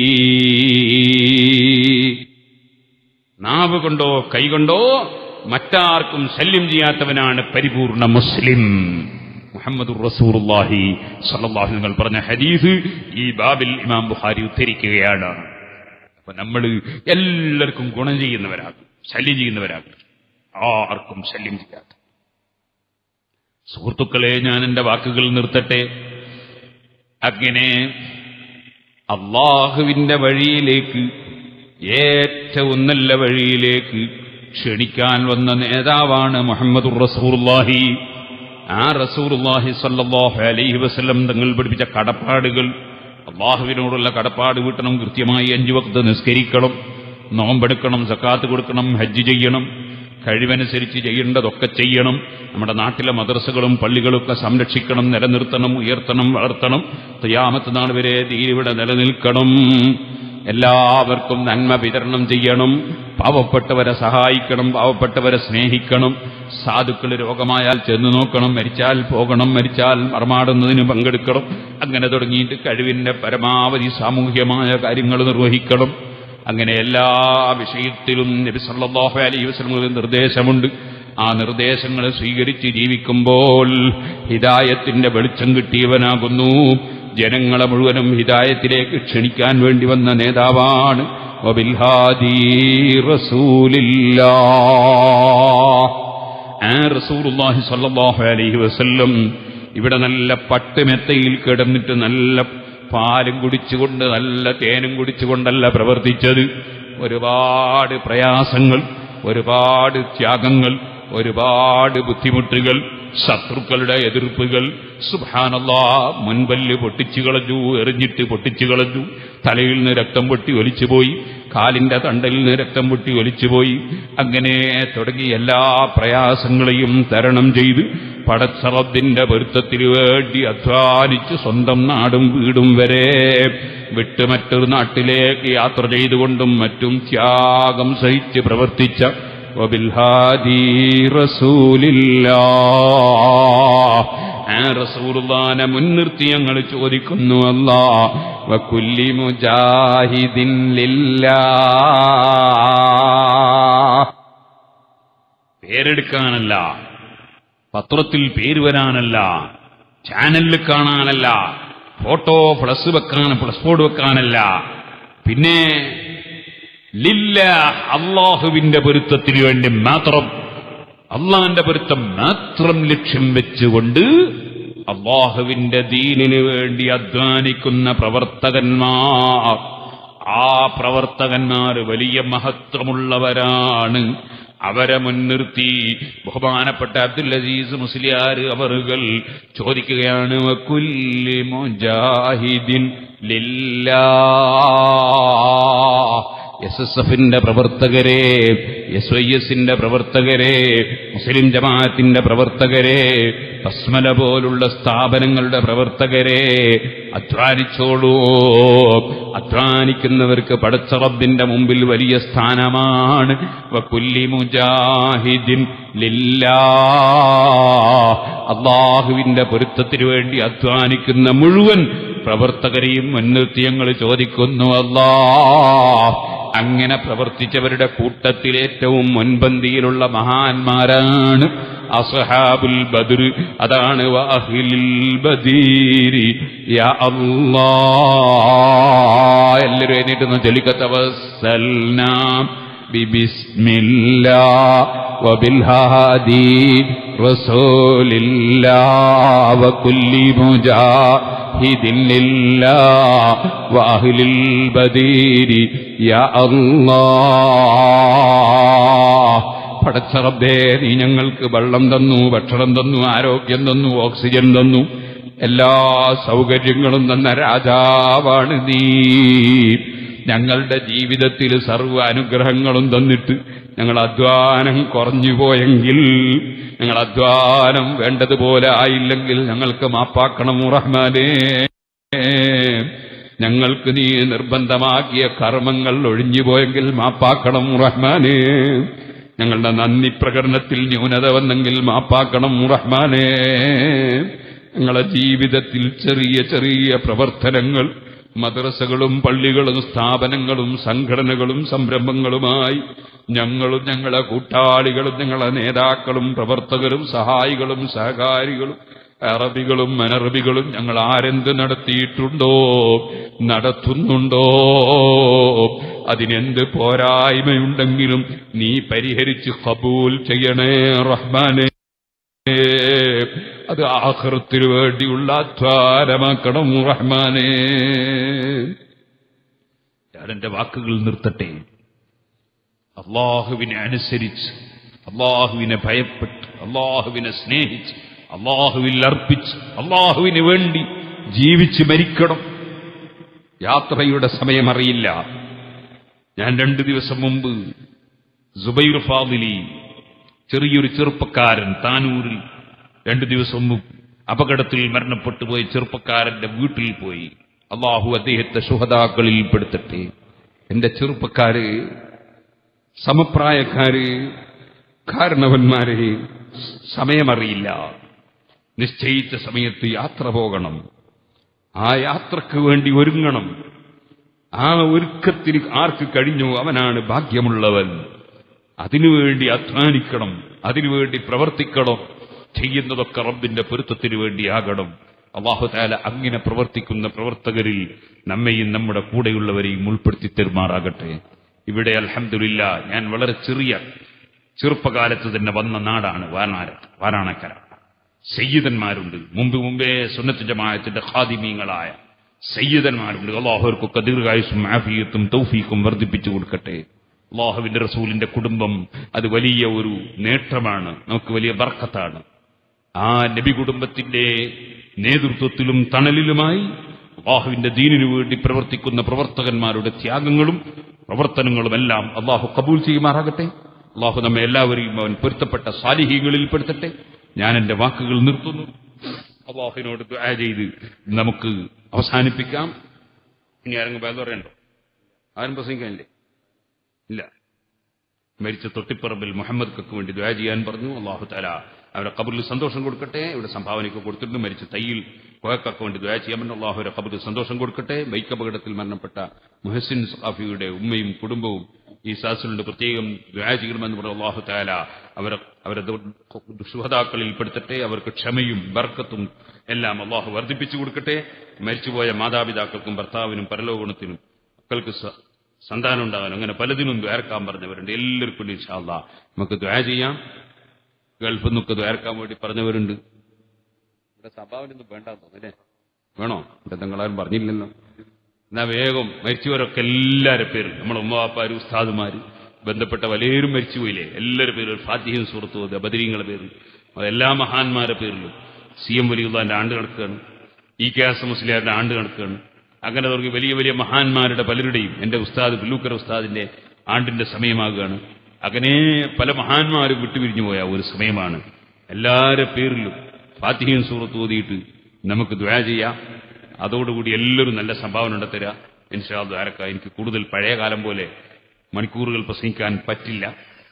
നാവ് കൊണ്ടോ കൈകൊണ്ടോ മറ്റാർക്കും ശല്യം ചെയ്യാത്തവനാണ് പരിപൂർണ മുസ്ലിം. മുഹമ്മദുർ റസൂലുള്ളാഹി സ്വല്ലല്ലാഹു അലൈഹി വസല്ലം പറഞ്ഞ ഹദീസ് ഈ ബാബിൽ ഇമാം ബുഖാരി ഉദ്ധരിക്കുകയാണ്. അപ്പൊ നമ്മൾ എല്ലാവർക്കും ഗുണം ചെയ്യുന്നവരാകും, ശല്യം ചെയ്യുന്നവരാകും, ആർക്കും ശല്യം ചെയ്യാത്ത. സുഹൃത്തുക്കളെ, ഞാൻ എന്റെ വാക്കുകൾ നിർത്തട്ടെ. അങ്ങനെ അള്ളാഹുവിന്റെ വഴിയിലേക്ക്, ഏറ്റവും നല്ല വഴിയിലേക്ക് ക്ഷണിക്കാൻ വന്ന നേതാവാണ് മുഹമ്മദുർ റസൂലുള്ളാഹി. ആ റസൂലുള്ളാഹി സ്വല്ലല്ലാഹു അലൈഹി വസല്ലം തങ്ങൾ പഠിപ്പിച്ച കടപ്പാടുകൾ, അള്ളാഹുവിനോടുള്ള കടപ്പാട് വീട്ടണം, കൃത്യമായി അഞ്ചു വക്ത് നിസ്കരിക്കണം, നോമ്പെടുക്കണം, സക്കാത്ത് കൊടുക്കണം, ഹജ്ജ് ചെയ്യണം, കഴിവനുസരിച്ച് ചെയ്യേണ്ടതൊക്കെ ചെയ്യണം. നമ്മുടെ നാട്ടിലെ മദ്രസകളും പള്ളികളൊക്കെ സംരക്ഷിക്കണം, നിലനിർത്തണം, ഉയർത്തണം, വളർത്തണം. ഖിയാമത്ത് നാൾ വരെ ദീൻ ഇവിടെ നിലനിൽക്കണം. എല്ലാവർക്കും നന്മ വിതരണം ചെയ്യണം, പാവപ്പെട്ടവരെ സഹായിക്കണം, പാവപ്പെട്ടവരെ സ്നേഹിക്കണം, സാധുക്കൾ രോഗമായാൽ ചെന്നു നോക്കണം, മരിച്ചാൽ പോകണം, മരിച്ചാൽ മറമാടുന്നതിന് പങ്കെടുക്കണം, അങ്ങനെ തുടങ്ങിയിട്ട് കഴിവിന്റെ പരമാവധി സാമൂഹ്യമായ കാര്യങ്ങൾ നിർവഹിക്കണം. അങ്ങനെ എല്ലാ വിഷയത്തിലും നബി സല്ലല്ലാഹു അലൈഹി വസല്ലം നിർദ്ദേശമുണ്ട്. ആ നിർദ്ദേശങ്ങൾ സ്വീകരിച്ച് ജീവിക്കുമ്പോൾ ഹിദായത്തിന്റെ വെളിച്ചം കിട്ടിയവനാകുന്നു. ജനങ്ങളെ മുഴുവനും ഹിദായത്തിലേക്ക് ക്ഷണിക്കാൻ വേണ്ടി വന്ന നേതാവാണ്. വബിൽഹാദി റസൂലില്ലാഹ്. ആ റസൂലുള്ളാഹി സ്വല്ലല്ലാഹു അലൈഹി വസല്ലം ഇവിടെ നല്ല പട്ടുമെത്തയിൽ കിടന്നിട്ട് നല്ല പാലും കുടിച്ചുകൊണ്ട് നല്ല തേനും കുടിച്ചുകൊണ്ടല്ല പ്രവർത്തിച്ചത്. ഒരുപാട് പ്രയാസങ്ങൾ, ഒരുപാട് ത്യാഗങ്ങൾ, ഒരുപാട് ബുദ്ധിമുട്ടുകൾ, ശത്രുക്കളുടെ എതിർപ്പുകൾ. സുബ്ഹാനല്ലാഹ്, മുൻപല്ല് പൊട്ടിച്ചു കളഞ്ഞു, എറിഞ്ഞിട്ട് പൊട്ടിച്ചു കളഞ്ഞു, തലയിൽ നിന്ന് രക്തം പൊട്ടി ഒലിച്ചുപോയി, കാലിന്റെ തണ്ടലിൽ നിന്ന് രക്തം പൊട്ടി ഒലിച്ചുപോയി. അങ്ങനെ തുടങ്ങി എല്ലാ പ്രയാസങ്ങളെയും തരണം ചെയ്ത് പടച്ച റബ്ബിന്റെ പൊരുത്തത്തിനു വേണ്ടി അധ്വാനിച്ച് സ്വന്തം നാടും വീടും വരെ വിട്ട് മറ്റൊരു നാട്ടിലേക്ക് യാത്ര ചെയ്തുകൊണ്ടും മറ്റും ത്യാഗം സഹിച്ച് പ്രവർത്തിച്ച വബിൽഹാദി റസൂലില്ലാഹ്. ആ റസൂലുള്ളാഹിനെ മുൻനിർത്തി ഞങ്ങൾ ചോദിക്കുന്നു, അല്ലാഹ് വകുല്ലി മുജാഹിദിൻ ലില്ലാഹ്. പേരെടുക്കാനല്ല, പത്രത്തിൽ പേര് വരാനല്ല, ചാനലിൽ കാണാനല്ല, ഫോട്ടോ പ്ലസ് വെക്കാൻ പ്ലസ് ബോർഡ് വെക്കാനല്ല, പിന്നെ ലില്ലാഹ്, അള്ളാഹുവിന്റെ പൊരുത്തത്തിന് വേണ്ടി മാത്രം, അള്ളാഹിന്റെ പൊരുത്തം മാത്രം ലക്ഷ്യം വെച്ചുകൊണ്ട് അള്ളാഹുവിന്റെ ദീനിനു വേണ്ടി അധ്വാനിക്കുന്ന പ്രവർത്തകന്മാർ, ആ പ്രവർത്തകന്മാർ വലിയ മഹത്വമുള്ളവരാണ്. അവരെ മുൻനിർത്തി ബഹുമാനപ്പെട്ട അബ്ദുൽ അസീസ് മുസ്ലിയാർ അവറുകൾ ചോദിക്കുകയാണ്, വകുല്ലി മുജാഹിദിൻ ലില്ലാഹ്. എസ് എസ് എഫിന്റെ പ്രവർത്തകരെ, എസ് വൈ എസിന്റെ പ്രവർത്തകരെ, മുസ്ലിം ജമാഅത്തിന്റെ പ്രവർത്തകരെ, ബസ്മല പോലുള്ള സ്ഥാപനങ്ങളുടെ പ്രവർത്തകരെ, അധ്വാനിച്ചോളൂ. അധ്വാനിക്കുന്നവർക്ക് പടച്ച റബ്ബിന്റെ മുമ്പിൽ വലിയ സ്ഥാനമാണ്. വകുല്ലി മുജാഹിദിൻ ലില്ലാഹ്. അല്ലാഹുവിന്റെ പൊരുത്തത്തിനു വേണ്ടി അധ്വാനിക്കുന്ന മുഴുവൻ പ്രവർത്തകരെയും മുൻനിർത്തി ഞങ്ങൾ ചോദിക്കുന്നു, അല്ലാഹ് അങ്ങനെ പ്രവർത്തിച്ചവരുടെ കൂട്ടത്തിൽ ഏറ്റവും മുൻപന്തിയിലുള്ള മഹാന്മാരാണ് അസ്ഹാബുൽ ബദർ. അതാണ് വഅഹ്ലിൽ ബദീരി യാ അല്ലാഹ്. എല്ലാവരും എഴുന്നേറ്റ് ചൊല്ലിക്ക, തവസ്സൽനാ ബിബിസ്മില്ലാഹ് വബിൽഹാദി റസൂലില്ലാഹ് വകുല്ലി മുജാഹിദിൻ ലില്ലാഹ് വഅഹ്ലിൽ ബദീരി യാ അല്ലാഹ്. പടച്ച റബ്ബേ, നീ ഞങ്ങൾക്ക് വെള്ളം തന്നു, ഭക്ഷണം തന്നു, ആരോഗ്യം തന്നു, ഓക്സിജൻ തന്നു, എല്ലാ സൗകര്യങ്ങളും തന്ന രാജാവാണ് നീ. ഞങ്ങളുടെ ജീവിതത്തിൽ സർവ്വ അനുഗ്രഹങ്ങളും തന്നിട്ട് ഞങ്ങൾ അധ്വാനം കുറഞ്ഞു പോയെങ്കിൽ, ഞങ്ങൾ അധ്വാനം വേണ്ടതുപോലെ ആയില്ലെങ്കിൽ ഞങ്ങൾക്ക് മാപ്പാക്കണം റഹ്മാനേ. ഞങ്ങൾക്ക് നീ നിർബന്ധമാക്കിയ കർമ്മങ്ങൾ ഒഴിഞ്ഞുപോയെങ്കിൽ മാപ്പാക്കണം റഹ്മാനേ. ഞങ്ങളുടെ നന്ദി പ്രകടനത്തിൽ ന്യൂനത വന്നെങ്കിൽ മാപ്പാക്കണം റഹ്മാനേ. ഞങ്ങളുടെ ജീവിതത്തിൽ ചെറിയ ചെറിയ പ്രവർത്തനങ്ങൾ, മദ്രസകളും പള്ളികളും സ്ഥാപനങ്ങളും സംഘടനകളും സംരംഭങ്ങളുമായി ഞങ്ങളും ഞങ്ങളെ കൂട്ടാളികളും ഞങ്ങളെ നേതാക്കളും പ്രവർത്തകരും സഹായികളും സഹകാരികളും അറബികളും അനറബികളും ഞങ്ങൾ ആരെന്ത് നടത്തിയിട്ടുണ്ടോ, നടത്തുന്നുണ്ടോ, അതിനെന്ത് പോരായ്മയുണ്ടെങ്കിലും നീ പരിഹരിച്ച് ഖബൂൽ ചെയ്യണേ റഹ്മാനേ. അത് ആഖിറത്തിനു വേണ്ടിയുള്ള അധ്വാനമാക്കണം റഹ്മാനേ. ഞാനെന്റെ വാക്കുകൾ നിർത്തട്ടെ. അള്ളാഹുവിനെ അനുസരിച്ച്, അള്ളാഹുവിനെ ഭയപ്പെട്ട്, അള്ളാഹുവിനെ സ്നേഹിച്ച്, അള്ളാഹുവിൽ അർപ്പിച്ച്, അള്ളാഹുവിന് വേണ്ടി ജീവിച്ച് മരിക്കണം. യാത്രയുടെ സമയമറിയില്ല. ഞാൻ രണ്ടു ദിവസം മുമ്പ് സുബൈർ ഫാദിലി, ചെറിയൊരു ചെറുപ്പക്കാരൻ താനൂരിൽ രണ്ടു ദിവസം മുമ്പ് അപകടത്തിൽ മരണപ്പെട്ടു പോയ ചെറുപ്പക്കാരന്റെ വീട്ടിൽ പോയി. അള്ളാഹു അദ്ദേഹത്തെ ശുഹദാക്കളിൽ പെടുത്തട്ടെ. എന്റെ ചെറുപ്പക്കാര്, സമപ്രായക്കാര്, കാരണവന്മാരെ, സമയമറിയില്ല. നിശ്ചയിച്ച സമയത്ത് യാത്ര പോകണം. ആ യാത്രക്ക് വേണ്ടി ഒരുങ്ങണം. ആ ഒരുക്കത്തിന് ആർക്ക് കഴിഞ്ഞു അവനാണ് ഭാഗ്യമുള്ളവൻ. അതിനുവേണ്ടി അധ്വാനിക്കണം, അതിനുവേണ്ടി പ്രവർത്തിക്കണം. ചെയ്യുന്നതൊക്കെ റബ്ബിന്റെ പൊരുത്തത്തിനു വേണ്ടിയാകണം. അല്ലാഹു തആല അങ്ങനെ പ്രവർത്തിക്കുന്ന പ്രവർത്തകരിൽ നമ്മെയും നമ്മുടെ കൂടെയുള്ളവരെയും ഉൾപ്പെടുത്തി തെരുമാറാകട്ടെ. ഇവിടെ അൽഹംദുലില്ലാ ഞാൻ വളരെ ചെറിയ ചെറുപ്പകാലത്ത് തന്നെ വന്ന നാടാണ് വാരണാര വാരാണക്കര. സയ്യിദന്മാരുണ്ട്, മുമ്പ് മുമ്പേ സുന്നത്ത് ജമാഅത്തിന്റെ ഖാദിമീങ്ങളായ സയ്യിദന്മാരുണ്ട്. അല്ലാഹു അവർക്കൊക്കെ ദീർഘായുസ്സും ആഫിയത്തും തൗഫീഖും വർദ്ധിപ്പിച്ചു കൊടുക്കട്ടെ. അല്ലാഹുവിന്റെ റസൂലിന്റെ കുടുംബം അത് വലിയ ഒരു നേട്ടമാണ്, നമുക്ക് വലിയ ബർക്കത്താണ്. ആ നബി കുടുംബത്തിന്റെ നേതൃത്വത്തിലും തണലിലുമായി അല്ലാഹുവിന്റെ ദീനിനു വേണ്ടി പ്രവർത്തിക്കുന്ന പ്രവർത്തകന്മാരുടെ ത്യാഗങ്ങളും പ്രവർത്തനങ്ങളുമെല്ലാം അല്ലാഹു കബൂൽ ചെയ്യുമാറാകട്ടെ. അല്ലാഹു നമ്മെ എല്ലാവരെയും അവൻ പൊരുത്തപ്പെട്ട സാലിഹീങ്ങളിൽ പെടുത്തട്ടെ. ഞാൻ എന്റെ വാക്കുകൾ നിർത്തുന്നു. അല്ലാഹുവിനോട് ദുആ ചെയ്ത് നമുക്ക് അവസാനിപ്പിക്കാം. ഇനി ആരെങ്കിലും വേദ പറയണ്ടോ? ആരും പ്രസംഗിക്കാനില്ലേ? ഇല്ല. മരിച്ച തൊട്ടിപ്പറമ്പിൽ മുഹമ്മദ് കക്ക് വേണ്ടി ദുആ ചെയ്യാൻ പറഞ്ഞു. അല്ലാഹു തആല അവരുടെ ഖബറിൽ സന്തോഷം കൊടുക്കട്ടെ. ഇവിടെ സംഭാവനയ്ക്ക് കൊടുത്തിട്ടുണ്ട്. മരിച്ച തയ്യിൽ കോയക്കക്ക് വേണ്ടി ദുആ ചെയ്യാൻ പറഞ്ഞു. അല്ലാഹു അവരുടെ ഖബറിൽ സന്തോഷം കൊടുക്കട്ടെ. ബൈക്ക് അപകടത്തിൽ മരണപ്പെട്ട മുഹസിൻ സഖാഫിയുടെ ഉമ്മയും കുടുംബവും ഈ സാസിലുണ്ട്, പ്രത്യേകം ദുആ ചെയ്യണമെന്ന് പറഞ്ഞു. അല്ലാഹു തആല അവരെ അവരെ ശുഹദാക്കളിൽ പെടുത്തട്ടെ. അവർക്ക് ക്ഷമയും ബർക്കത്തും എല്ലാം അല്ലാഹു വർദ്ധിപ്പിച്ചു കൊടുക്കട്ടെ. മരിച്ചുപോയ മാതാപിതാക്കൾക്കും ഭർത്താവിനും പരലോകണത്തിനും മക്കൾക്ക് സന്താനം ഉണ്ടാകാനും അങ്ങനെ പലതിനും ദ്വാരക്കാൻ പറഞ്ഞവരുണ്ട്. എല്ലാവർക്കും ഇൻഷാ അല്ലാഹ് നമുക്ക് ദ്വാ ചെയ്യാം. ഗൾഫിൽ നിന്നൊക്കെ ദ്വാരക്കാൻ വേണ്ടി പറഞ്ഞവരുണ്ട്. ഇവിടെ സഭാവിനൊന്നും വേണ്ടാന്ന് തോന്നുന്നല്ലേ? വേണോ? ഇവിടെ നിങ്ങളാരും പറഞ്ഞില്ലല്ലോ. എന്നാ വേഗം മരിച്ചവരൊക്കെ എല്ലാവരുടെ പേരും നമ്മളെ ഉമ്മവാപ്പാര് ഉസ്താദുമാര് ബന്ധപ്പെട്ട പലരും മരിച്ചുപോയില്ലേ, എല്ലാവരുടെ പേരും ഫാത്തിഹയും സൂറത്തും ഓതുക. ബദരീങ്ങളുടെ പേരിൽ എല്ലാ മഹാന്മാരുടെ പേരിലും സി എം വലിയുള്ളാന്റെ ആണ്ട് കണക്കാണ്, ഇ കെ എസ് മുസ്ലിയാരുടെ ആണ്ട് കണക്കാണ്. അങ്ങനെ തുടങ്ങി വലിയ വലിയ മഹാന്മാരുടെ പലരുടെയും എന്റെ ഉസ്താദ് പുല്ലൂക്കര ഉസ്താദിന്റെ ആണ്ടിന്റെ സമയമാകുകയാണ്. അങ്ങനെ പല മഹാന്മാരും വിട്ടുപിരിഞ്ഞു പോയ ഒരു സമയമാണ്. എല്ലാവരുടെ പേരിലും ഫാത്തിഹയും സൂറത്ത് ഓതിയിട്ട് നമുക്ക് ദുആ ചെയ്യാം. അതോടുകൂടി എല്ലാവരും നല്ല സംഭാവന ഉണ്ടെത്തരാ ഇൻഷാ അല്ലാഹ്. ആരൊക്കെ എനിക്ക് കൂടുതൽ പഴയ കാലം പോലെ മണിക്കൂറുകൾ പ്രസംഗിക്കാൻ പറ്റില്ല.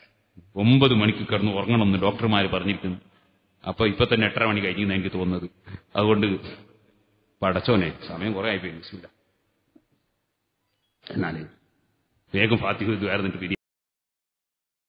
ഒമ്പത് മണിക്ക് കിടന്ന് ഉറങ്ങണമെന്ന് ഡോക്ടർമാർ പറഞ്ഞിരിക്കുന്നു. അപ്പൊ ഇപ്പൊ തന്നെ എട്ടര മണി കഴിഞ്ഞെന്ന് എനിക്ക് തോന്നുന്നത്. അതുകൊണ്ട് പടച്ചോനെ സമയം കുറെ ആയിപ്പോയി. എന്നാലേ വേഗം ഫാത്തിഹ ദുആ എന്നിട്ട്